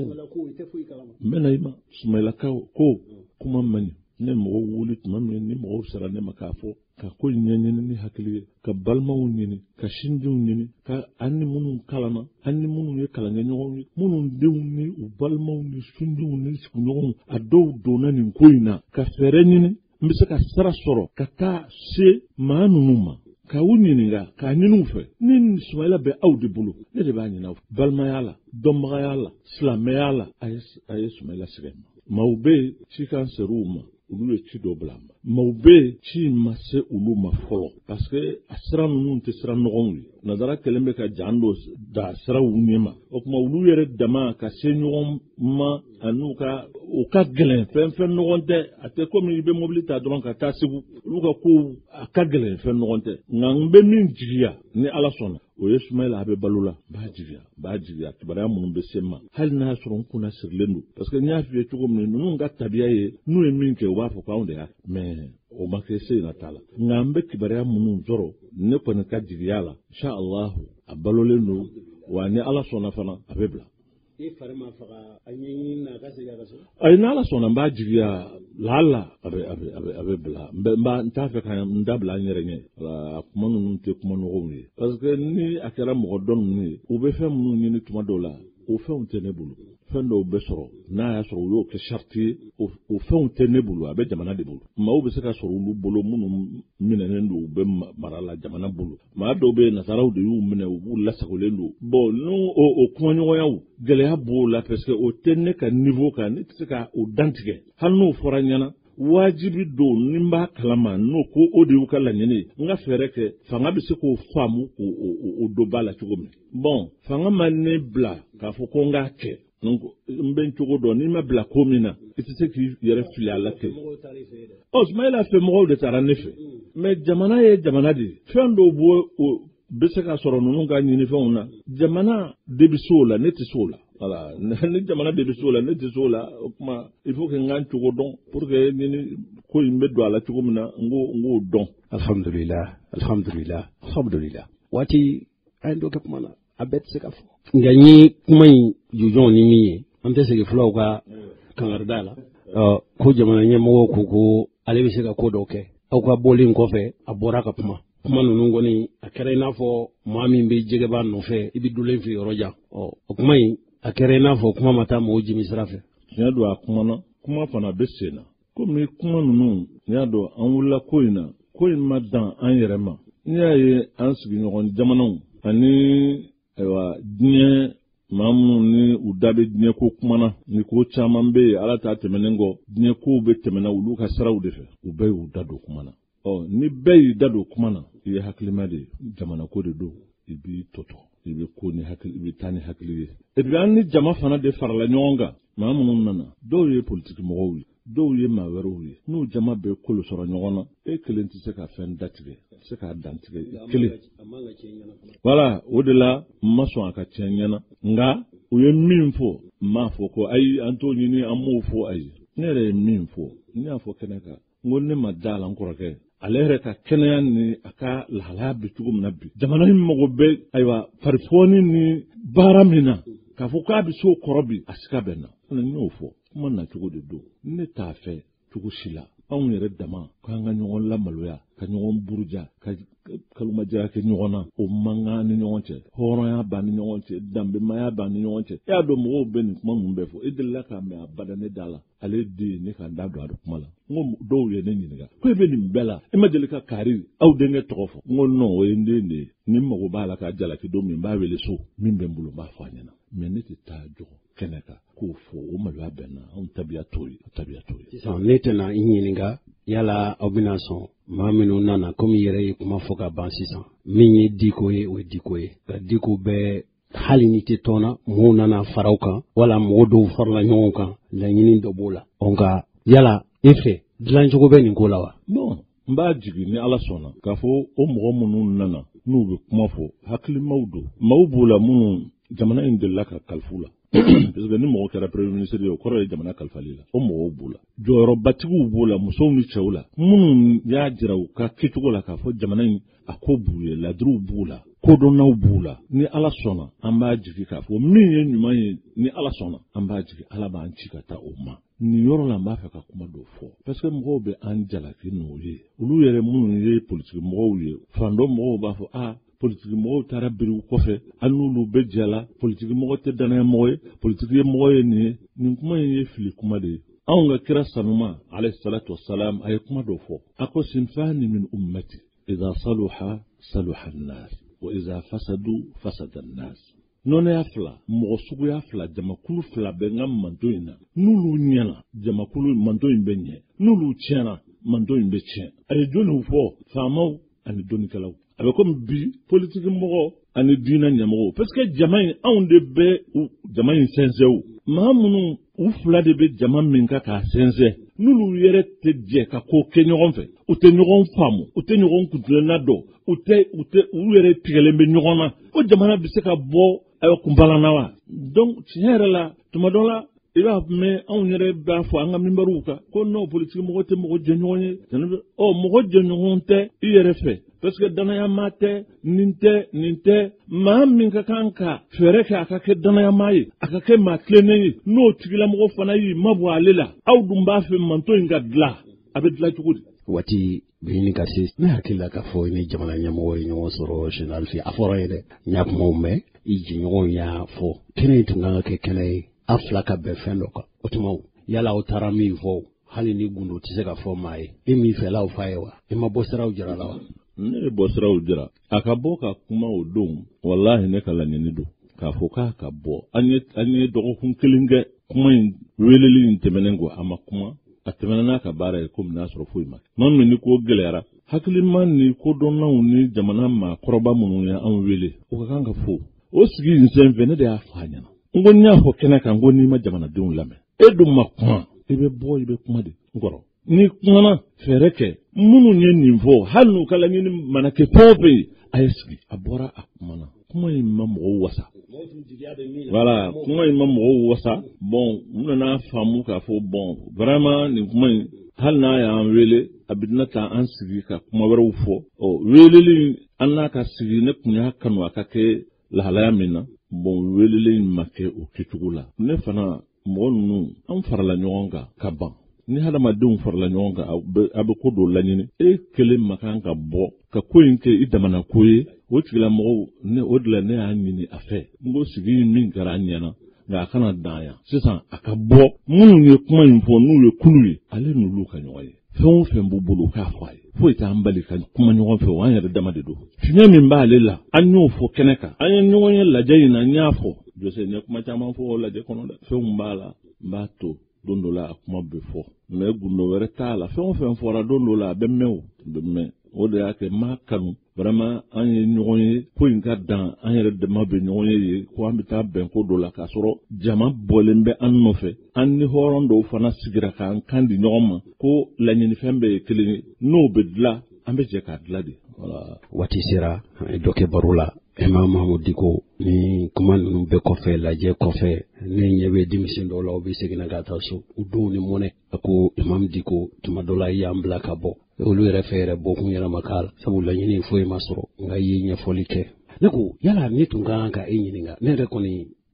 n bɛ na i ma Sumailakaw ko kuma man ɲi ne mɔgɔw wuli tuma min ni mɔgɔw sera ne ma k'a fɔ ka ko ɲɛɲini ni hakili ye ka balimaw ɲini ka sinjiw ɲini ka an ni minnu kalama an ni minnu ye kalankɛɲɔgɔnw ye minnu denw ni u balimaw ni sinjiw ni sigiɲɔgɔnw a dɔw donna nin ko in na ka fɛɛrɛ ɲini n bɛ se ka sira sɔrɔ ka taa se maa ninnu ma ka u ɲininka k'a ɲini u fɛ ni Sumaila bɛ aw de bolo ne de b'a ɲini aw fɛ balimaya la dɔnbagaya la silamɛya la a ye Sumaila sɛgɛn ma maaw bɛ yen ci kan ser'u ma olu ye ci dɔ bila ma maaw bɛ yen ci ma se olu ma fɔlɔ parce que a sira ninnu tɛ sira nɔgɔw ye nazara kɛlen bɛ ka jan dɔ da siraw ɲɛ ma o tuma olu yɛrɛ dama ka se ɲɔgɔn ma an'u ka o ka gɛlɛn fɛn fɛn ɲɔgɔn tɛ a tɛ komi i bɛ mobili ta dɔrɔn ka taa segu olu ka ko a ka gɛlɛn fɛn ɲɔgɔn tɛ nka n bɛ min jigiya ni ala sɔnna o ye Sumaila a bɛ balo la n b'a jigiya n b'a jigiya kibaruya minnu bɛ se n ma hali n'a y'a sɔrɔ n kunna sirilen don parce que n y'a f'i ye cogo min na ninnu ka tabiya ye n'u ye min kɛ u b'a fɔ k'anw de y'a mais o ma kɛ se na t'a la nka n bɛ kibaruya minnu sɔrɔ ne kɔni ka jigiya la insha Allah a balolen don wa ni ala sɔnna fana a bɛ bila i fari ma faga a ɲɛɲini na ka segin a ka so ayi n'ala sɔnna n b'a jigiya lala a bɛ a bɛ a bɛ a bɛ bila n bɛ n b'a n t'a fɛ ka n da bila n yɛrɛ ɲɛ wala a kuma ninnu tɛ kuma nɔgɔw ye parce que ni a kɛra mɔgɔ dɔn ninnu ye u bɛ fɛn minnu ɲini tuma dɔw la o fɛnw tɛ ne bolo fɛn dɔw bɛ sɔrɔ n'a y'a sɔrɔ u y'o kɛ sariti ye o fɛnw tɛ ne bolo a bɛ jamana de bolo maaw bɛ se ka sɔrɔ olu bolo minnu minɛnen don u bɛ mara la jamana bolo maa dɔw bɛ nasaraw de y'u minɛ u b'u lasagolen don bon n'o o kumaɲɔgɔnyaw gɛlɛya b'o la parce que o tɛ ne ka niveau kan ne tɛ se ka o dantigɛ hali n'o fɔra ɲɛna wajibi don ni n b'a kalama n'o ko o de y'u ka laɲini ye n ka fɛɛrɛ kɛ fanga bɛ se k'o faamu k'o do ba la cogo min bon fanga ma ne bila k'a fɔ ko n k'a kɛ n bɛ n cogo dɔn n'i ma bila ko min na i tɛ se k'i yɛrɛ fili a la ten ɔ Sumaila fɛ mɔgɔw de taara ne fɛ mais jamana ye jamana de ye fɛn dɔw b'o bɛ se ka sɔrɔ ninnu ka ɲinifɛnw na jamana de bɛ se o la ne tɛ se o la voilà ni jamana de bɛ se o la ne tɛ se o la o kuma il faut que n k'an cogo dɔn pour que ni ko in bɛ don a la cogo min na n k'o n k'o dɔn. alhamdulilah alhamdulilah alhamdulilah waati a ye dɔ kɛ kuma na a bɛɛ tɛ se ka fɔ nka n ye kuma in jujɔn ni min ye an tɛ segin fulaw ka kangarida la ko jamana ɲɛmɔgɔw ko ko ale bɛ se ka ko dɔw kɛ aw ka bɔlen kɔfɛ a bɔra ka kuma kuma ninnu kɔni a kɛra i n'a fɔ maa min bɛ jɛgɛba nɔfɛ i bɛ dolen fili yɔrɔ jan ɔ o kuma in a kɛra i n'a fɔ kuma ma taa mɔgɔw jimi sira fɛ. tiɲɛ don a kuma na kuma fana bɛ sen na komi kuma ninnu n y'a dɔn an wulila ko in na ko in ma dan an yɛrɛ ma n y'a ye an sigiɲɔgɔn jamanaw ani ayiwa diɲɛ maa minnu ni u da bɛ diɲɛ ko kuma na ni ko caman bɛ yen ala t'a tɛmɛnen kɔ diɲɛ kow bɛ tɛmɛna olu ka siraw de fɛ u bɛɛ y'u da don kuma na ɔ ni bɛɛ y'i da don kuma na i ye hakilima de ye jamana ko de don i b'i tɔtɔ i bɛ ko ni hakili i bɛ taa ni hakili ye et puis an ni jama fana de farala ɲɔgɔn kan maa minnu nana dɔw ye politiki mɔgɔw ye dɔw ye maa wɛrɛw ye n'u jama bɛ kolo sɔrɔ ɲɔgɔn na e kelen tɛ se ka fɛn datigɛ tɛ se k'a dantigɛ kelen voilà o de la n ma sɔn a ka tiɲɛ ɲɛna nka u ye min fɔ n m'a fɔ ko ayi an t'o ɲini an m'o fɔ ayi ne yɛrɛ ye min fɔ n y'a fɔ kɛnɛ kan n ko ne ma da la n kɔrɔkɛ ale yɛrɛ ka kɛnɛya ni a ka lahalaya bɛ cogo min na bi jamana in mago bɛ ayiwa farifɔni ni baara min na k'a fɔ k'a bɛ se o kɔrɔ bi a siga bɛ na n y'o fɔ kuma na cogo de don ne t'a fɛ cogo si la anw yɛrɛ dama k'an ka ɲɔgɔn lamaloya ka ɲɔgɔn buruja ka kalomajara kɛ ɲɔgɔn na o mankan ni ɲɔgɔn cɛ hɔrɔnya b'a ni ɲɔgɔn cɛ danbemaya b'a ni ɲɔgɔn cɛ e y'a dɔn mɔgɔw bɛ nin kuma ninnu bɛɛ fɔ e delila k'a mɛn a bada ne da la ale den ne k'a da don a kuma la n ko dɔw ye ne ɲininka ko e bɛ nin bɛɛ la e ma deli ka kaari aw denkɛ tɔgɔ fɔ n ko non o ye n den de ye ni n mago b'a la k'a jalaki don min n b'a wele so min bɛ n bolo n b'a fɔ a ɲɛna mɛ ne tɛ taa jɔ kɛnɛ kan k'o fɔ o maloya bɛn na anw tabiya t'o ye tabiya t'o ye. sisan ne tɛna i ɲininka yala aw bɛna sɔn maa minnu nana komi yɛrɛ ye kuma fɔ ka ban sisan min ye diko ye o ye diko ye ka diko bɛɛ hali ni tɛ tɔn na mɔgɔw nana faraw kan wala mɔgɔ dɔw farala ɲɔgɔn kan laɲini dɔ b'o la nka yala e fɛ dilancogo bɛ nin ko la wa. bon n b'a jigin ni ala sɔnna k'a fɔ o mɔgɔ minnu nana n'u bɛ kuma fɔ hakilimaw don maaw b'u la minnu jamana in delila ka kalifu la parce que ni mɔgɔ kɛra premier ministre ye o kɔrɔ ye jamana kalifali la o mɔgɔw b'u la jɔyɔrɔbatigiw b'u la musow ni cɛw la minnu y'a jira u ka kɛcogo la k'a fɔ jamana in a ko b'u ye ladiriw b'u la kodɔnnaw b'u la ni ala sɔnna an b'a jigi k'a fɔ min ye ɲuman ye ni ala sɔnna an b'a jigi ala b'an ci ka taa o ma nin yɔrɔ la n b'a fɛ ka kuma dɔ fɔ parce que mɔgɔw bɛ an jalaki n'o ye olu yɛrɛ minnu ye politiki mɔgɔw ye fan dɔ mɔgɔw b'a fɔ ah politiki mɔgɔw taara biriw kɔfɛ hali n'olu bɛ jɛ la politiki mɔgɔ tɛ danaya mɔgɔ ye politiki mɔgɔ ye nin ye nin kuma in ye fili kuma de ye anw ka kira sanuma alayhi salatu wasalam a ye kuma dɔ fɔ a ko sinfani min ummati idha saluha saluha an-nas wa idha fasadu fasada an-nas nɔnɛya fila mɔgɔ suguya fila jamakulu fila bɛ n ka manto in na n'olu ɲɛna jamakulu manto in bɛ ɲɛ n'olu tiɲɛna manto in bɛ tiɲɛ a ye jɔnniw fɔ faamaw ani dɔnnikɛlaw a bɛ komi bi politiki mɔgɔ ani diinɛ ɲɛmɔgɔw parce que jama in anw de bɛ jama in sɛnsɛn maa minnu u fila de bɛ jama min kan k'a sɛnsɛn n'olu yɛrɛ tɛ jɛ ka ko kɛ ɲɔgɔn fɛ u tɛ ɲɔgɔn faamu u tɛ ɲɔgɔn kuntilenna dɔn u tɛ u tɛ u yɛrɛ tigɛlen bɛ ɲɔgɔn na o jamana bɛ se ka bɔ ayiwa kunbalana wa donc tiɲɛ yɛrɛ la tuma dɔ la i b'a mɛn anw yɛrɛ b'a fɔ an ka minbariw kan ko non politiki mɔgɔ tɛ mɔgɔ jɛɲɔgɔn ye ɔ mɔgɔ jɛɲɔgɔn tɛ i yɛrɛ fɛ parce que danayama tɛ nin tɛ nin tɛ maa min ka kan ka fɛɛrɛ kɛ a ka kɛ danayama ye a ka kɛ maa tilennen ye n'o tigilamɔgɔ fana y'i mabɔ ale la aw dun b'a fɛ manto in ka dilan a bɛ dilan cogo di. waati bɛ ɲini ka se ne hakili la k'a fɔ ni jamana ɲɛmɔgɔ ye ɲɔgɔn sɔrɔ général fɛ a fɔra ye dɛ n y'a kumaw mɛn i jɛɲɔgɔnw y'a fɔ kɛnɛ in tun kan ka kɛ kɛnɛ ye a fila ka bɛn fɛn dɔ kan o tuma yala aw taara min fɔ hali ni gundo tɛ se ka fɔ maa ye e min fɛlaw fa ye wa e ma bɔ siraw jira la wa. ne ye bɔ siraw jira a ka bɔ ka kuma o don walahi ne ka laɲini don k'a fɔ k'a ka bɔ an ye an ye dɔgɔkun kelen kɛ kuma in weleli in tɛmɛnen kɔ a ma kuma a tɛmɛna n'a ka baara ye komi n'a sɔrɔ foyi ma maa min ni ko gɛlɛyara hakilima ni kodɔnnaw ni jamana maakɔrɔba minnu ye anw wele o ka kan ka fɔ o sigi in senfɛ ne de y'a fɔ a ɲɛna n ko n y'a fɔ kɛnɛ kan ko n'i ma jamanadenw lamɛn e dun ma kuma i bɛ bɔ i bɛ kuma de n kɔrɔ ni kumana fɛɛrɛ kɛ minnu ye nin fɔ hali n'u ka laɲini mana kɛ fɛn o fɛn ye a ye sigi a bɔra a kumana kuma in ma mɔgɔw wasa voilà kuma in ma mɔgɔw wasa bon n nana faamu k'a fɔ bon vraiment nin kuma in hali n'a y'an wele a bɛ na ta an sigi ka kuma wɛrɛw fɔ ɔ weleli an n'a ka sigi ne kun y'a kanu a ka kɛ lahalaya min na bon weleli ma kɛ o kɛcogo la ne fana mɔgɔ ninnu an farala ɲɔgɔn kan ka ban ni hadamadenw farala ɲɔgɔn kan a bɛ ko dɔ laɲini e kelen ma kan ka bɔ ka ko in kɛ i damana ko ye o tigilamɔgɔw ne o de la ne y'a ɲini a fɛ n ko sigi min kɛra an ɲɛna nka a kana dan yan sisan a ka bɔ minnu ye kuma in fɔ n'u ye kulu ye ale n'olu ka ɲɔgɔn ye fɛn o fɛn b'u bolo k'a fɔ a ye foyi t'an bali ka kuma ɲɔgɔn fɛ o an yɛrɛ dama de don fiɲɛ min b'ale la an y'o fɔ kɛnɛ kan an ye ɲɔgɔn ye lajɛ in na n y'a fɔ jose n ye kuma caman fɔ o lajɛ kɔnɔ dɛ fɛnw b'a la n b'a to don dɔ la a kuma bɛ fɔ mɛ gundo wɛrɛ t'a la fɛn o fɛn fɔra don dɔ la a bɛ mɛn o bɛ mɛn o de y'a kɛ n m'a kanu vraiment an ye ɲɔgɔn ye ko in ka dan an yɛrɛ dama bɛ ɲɔgɔn ye yen ko an bɛ taa bɛn ko dɔ la k'a sɔrɔ jama bɔlen bɛ an nɔfɛ an ni hɔrɔn dɔw fana sigira k'an kan di ɲɔgɔn ma ko laɲinifɛn bɛɛ ye kelen ye n'o bɛ dilan an bɛ jɛ k'a dilan de. voilà waati sera an ye dɔ kɛ baro la Imam Mahamudu Diko ni kuma ninnu bɛɛ kɔfɛ lajɛ kɔfɛ ne ɲɛ bɛ denmisɛn dɔw la u bɛ segin ka taa so u denw ni mɔnɛ a ko Imam Diko tuma dɔ la i y'an bila ka bɔ olu yɛrɛ fɛ yɛrɛ bɔkun yɛrɛ ma k'a la sabu laɲini foyi ma sɔrɔ nka i ye ɲɛfɔli kɛ ne ko yala ne tun ka kan ka e ɲininka ne yɛrɛ kɔni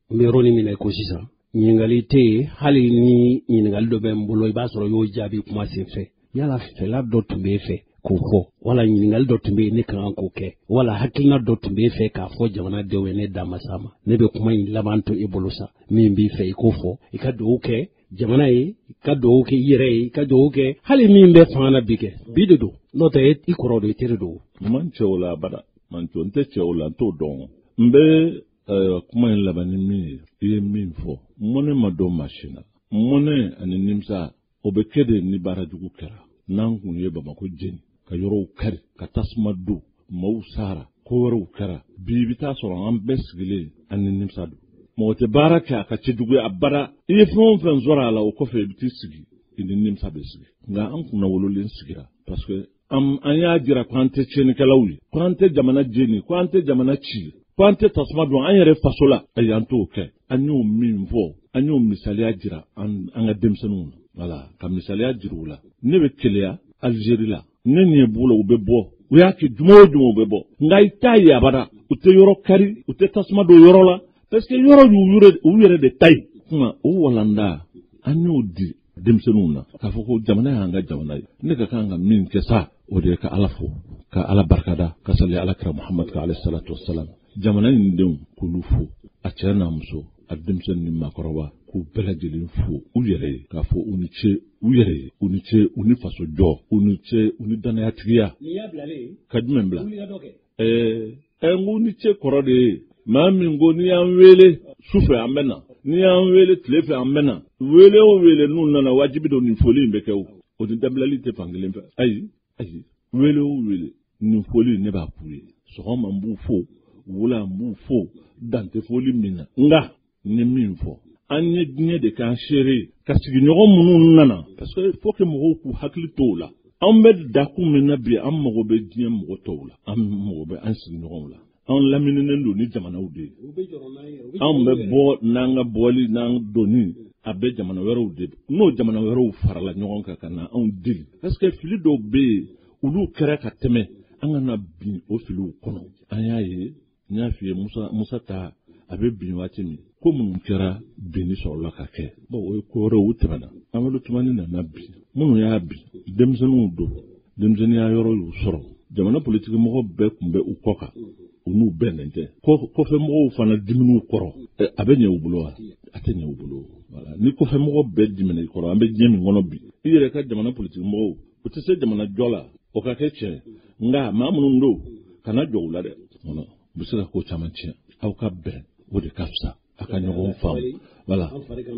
meroni mina ko sisan ɲininkali tɛ yen hali ni ɲininkali dɔ bɛ n bolo i b'a sɔrɔ y'o jaabi kuma sen fɛ yala fɛla dɔ tun b'e fɛ k'o fɔ wala ɲininkali dɔ tun bɛ yen ne kan ka k'o kɛ wala hakilina dɔ tun b'e fɛ k'a fɔ jamanadenw ye ne da masa ma ne bɛ kuma in laban to i bolo sa min b'i fɛ i k'o fɔ i ka dugawu kɛ jamana ye i ka dugawu kɛ i yɛrɛ ye i ka dugawu kɛ hali min bɛ fanga na bi kɛ bi de don n'o tɛ i kɔrɔ don i teri don. man cɛ o la bada man cɛ n tɛ cɛ o la n t'o dɔn n bɛ kuma in laban ni min ye i ye min fɔ mɔnɛ ma dɔn mansin na mɔnɛ ani nimisa o bɛ kɛ de ni baara jugu kɛra n'an kun ye Bamako jeni ka yɔrɔw kari ka tasuma don maaw sara ko wɛrɛw kɛra bi i bɛ taa sɔrɔ an bɛɛ sigilen ani nimisa don mɔgɔ tɛ baara kɛ a ka cɛ jugu a bara i ye fɛn o fɛn sɔrɔ a la o kɔfɛ i bɛ t'i sigi i ni nimisa bɛ sigi nka an kunna wololen sigira parce que an y'a jira ko an tɛ tiɲɛnikɛlaw ye ko an tɛ jamana jeni ko an tɛ jamana ci ko an tɛ tasuma don an yɛrɛ faso la ayi an t'o kɛ an y'o min fɔ an y'o misaliya jira an ka denmisɛnninw na wala ka misaliya jira u la ne bɛ keleya Algérie la ne ɲɛ b'u la u bɛ bɔ u y'a kɛ juma o juma u bɛ bɔ nka i t'a ye abada u tɛ yɔrɔ kari u tɛ tasuma don yɔrɔ la parce que yɔrɔ y'u yɛrɛ de ta ye kuma o walanda an y'o di denmisɛnninw na k'a fɔ ko jamana y'an ka jamana ye ne ka kan ka min kɛ sa o de ye ka Ala fo ka Ala barikada ka sali alakira Muhamad ka alayhi salatu wassalam jamana in denw k'olu fo a cɛ n'a muso a denmisɛnnin ni maakɔrɔba k'u bɛɛ lajɛlen fo u yɛrɛ ye k'a fɔ u ni ce u yɛrɛ ye u ni ce u ni faso jɔ u ni ce u ni danayatigiya ka jumɛn bila ɛɛ ɛ n ko ni ce kɔrɔ de ye maa min ko n'i y'an wele su fɛ an bɛ na n'i y'an wele tile fɛ an bɛ na wele o wele n'u nana wajibi don nin foli in bɛ kɛ o o ni dabilali tɛ fan kelen fɛ ayi ayi wele o wele nin foli ne b'a k'u ye sɔgɔma n b'u fo wula n b'u fo dante foli min na nka n ye min fɔ an ye diɲɛ de k'an seere ka sigiɲɔgɔn minnu nana parce que faut que mɔgɔw k'u hakili to o la an bɛ da kun min na bi an mago bɛ diɲɛ mɔgɔ tɔw la an mago bɛ an sigiɲɔgɔnw la an lamininen don ni jamanaw de ye an bɛ bɔ n'an ka bɔli n'an donni a bɛ jamana wɛrɛw de n'o jamana wɛrɛw farala ɲɔgɔn kan ka na anw deli parce que fili dɔw bɛ yen olu kɛra ka tɛmɛ an kana bin o filiw kɔnɔ an y'a ye n y'a f'i ye musa musa ta a bɛ bin waati min ko minnu kɛra binni sɔrɔla ka kɛ bon o ye ko wɛrɛw u tɛmɛna amadu tumani nana bin minnu y'a bin denmisɛnninw don denmisɛnninya yɔrɔ y'u sɔrɔ jamana politiki mɔgɔ bɛɛ tun bɛ u kɔ kan u n'u bɛɛ nɛn tɛ kɔfɛ mɔgɔw fana diminiw kɔrɔ a bɛ ɲɛ u bolo wa a tɛ ɲɛ u bolo voilà ni kɔfɛ mɔgɔ bɛɛ dimina i kɔrɔ an bɛ diɲɛ min kɔnɔ bi i yɛrɛ ka jamana politiki mɔgɔw u tɛ se jamana jɔ la o ka kɛ tiɲɛ nka maa minnu don kana jɔ u la dɛ u bɛ se ka ko caman tiɲɛ aw ka bɛn o de ka fisa a ka ɲɔgɔn faamu voilà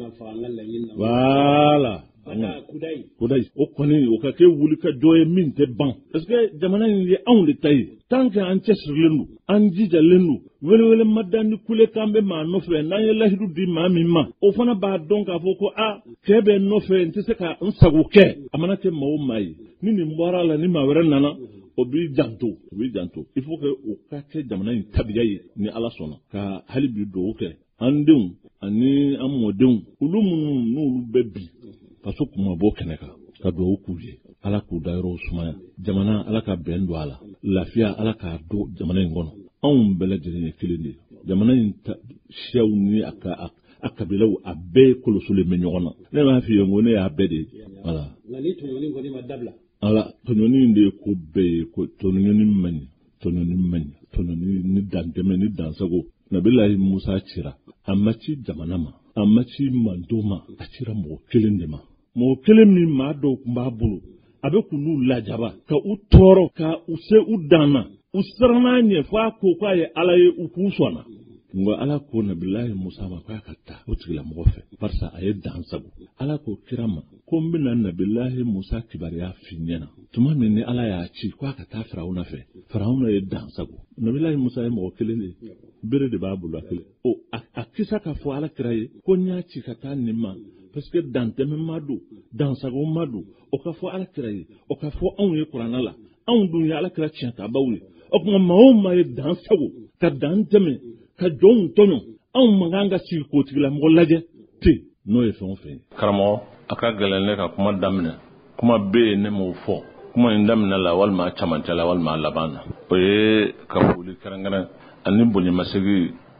voilà kudayi o kɔni o ka kɛ wuli ka jɔ ye min tɛ ban parce que jamana in ye anw de ta ye tant que an cɛsirilen don an jijalen don welewele ma da ni kule kan bɛ maa nɔfɛ n'an ye lahidu di maa min ma o fana b'a dɔn k'a fɔ ko a cɛ bɛ nɔfɛ n tɛ se ka n sago kɛ a mana kɛ maa o maa ye ni nin bɔra la ni maa wɛrɛ nana o b'i janto o b'i janto il faut que o ka kɛ jamana in tabiya ye ni Ala sɔnna ka hali bi dugawu kɛ an denw ani an mɔdenw olu minnu n'olu bɛ bi faso kuma bɔ kɛnɛ kan ka dugawu k'u ye Ala k'u da yɔrɔ sumaya jamana Ala ka bɛn don a la lafiya Ala k'a don jamana in kɔnɔ anw bɛɛ lajɛlen ye kelen de ye jamana in siyaw ni a ka a kabilaw a bɛɛ kɔlɔsilen bɛ ɲɔgɔn na ne b'a f'i ye n ko ne y'a bɛɛ de ye voilà nka ni tɔɲɔni kɔni ma dabila ala tɔɲɔni de ye ko bɛɛ ye ko tɔɲɔni man ɲi tɔɲɔni man ɲi tɔɲɔni ni dantɛmɛ ni dansago nabilahi musa cira a ma ci jamana ma a ma ci manto ma a cira mɔgɔ kelen de ma mɔgɔ kelen min maa dɔw tun b'a bolo a bɛ k'olu lajaba ka u tɔɔrɔ ka u se u dan na u siranna ɲɛ fo a ko k'a ye ala ye u k'u sɔnna nka ala ko nabilahi musa ma k'a ka taa o tigilamɔgɔ fɛ barisa a ye dan sago ala ko kira ma ko n bɛna nabilahi musa kibaruya f'i ɲɛna tuma min ni ala y'a ci k'a ka taa firawuna fɛ firawuna ye dan sago nabilahi musa ye mɔgɔ kelen de ye bere de b'a bolo a kelen o a kisa ka fɔ ala kira ye ko n y'a ci ka taa nin ma parce que dantɛmɛ ma don dansago ma don o ka fɔ ala kira ye o ka fɔ anw ye kuranna la anw dun ye ala kira tiɲɛtabaw ye o tuma maa o maa ye dan sago ka dan tɛmɛ ka jɔnw tɔɲɔ anw man kan ka sigi k'o tigilamɔgɔ lajɛ ten n'o ye fɛn o fɛn ye. karamɔgɔ a ka gɛlɛn ne ka kuma daminɛ kuma bɛ yen ne m'o fɔ kuma in daminɛ la walima camancɛ la walima laban na o ye ka foli kɛrɛnkɛrɛn ani bonyamasegin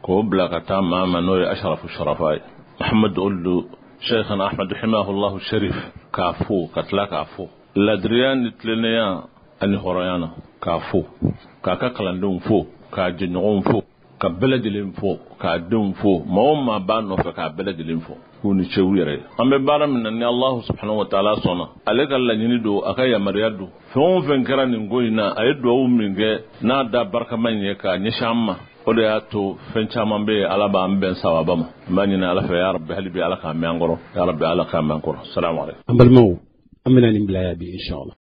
ko bla ka ta mama no ya ashrafu sharafai Muhammad Uldu Sheikhana Ahmad rahimahullah sharif kafu katla kafu ladriyan tlenya ani horoyana kafu ka ka kalandun fo ka jinnon fo ka beladilin fo ka dun fo mawma ba no fa ka beladilin fo kuni chewire ambe baram nan ni Allah subhanahu wa ta'ala sona alega la nyini do akaya mariyadu fon fen karani ngoyina ay do minge na da barka manye ka nyishamma o de yato fen chaman be alaba amben sawabama manina ala fa ya rabbi halbi alaka me angoro ya rabbi alaka me angoro assalamu alaykum ambal maw amina ni bilaya bi inshallah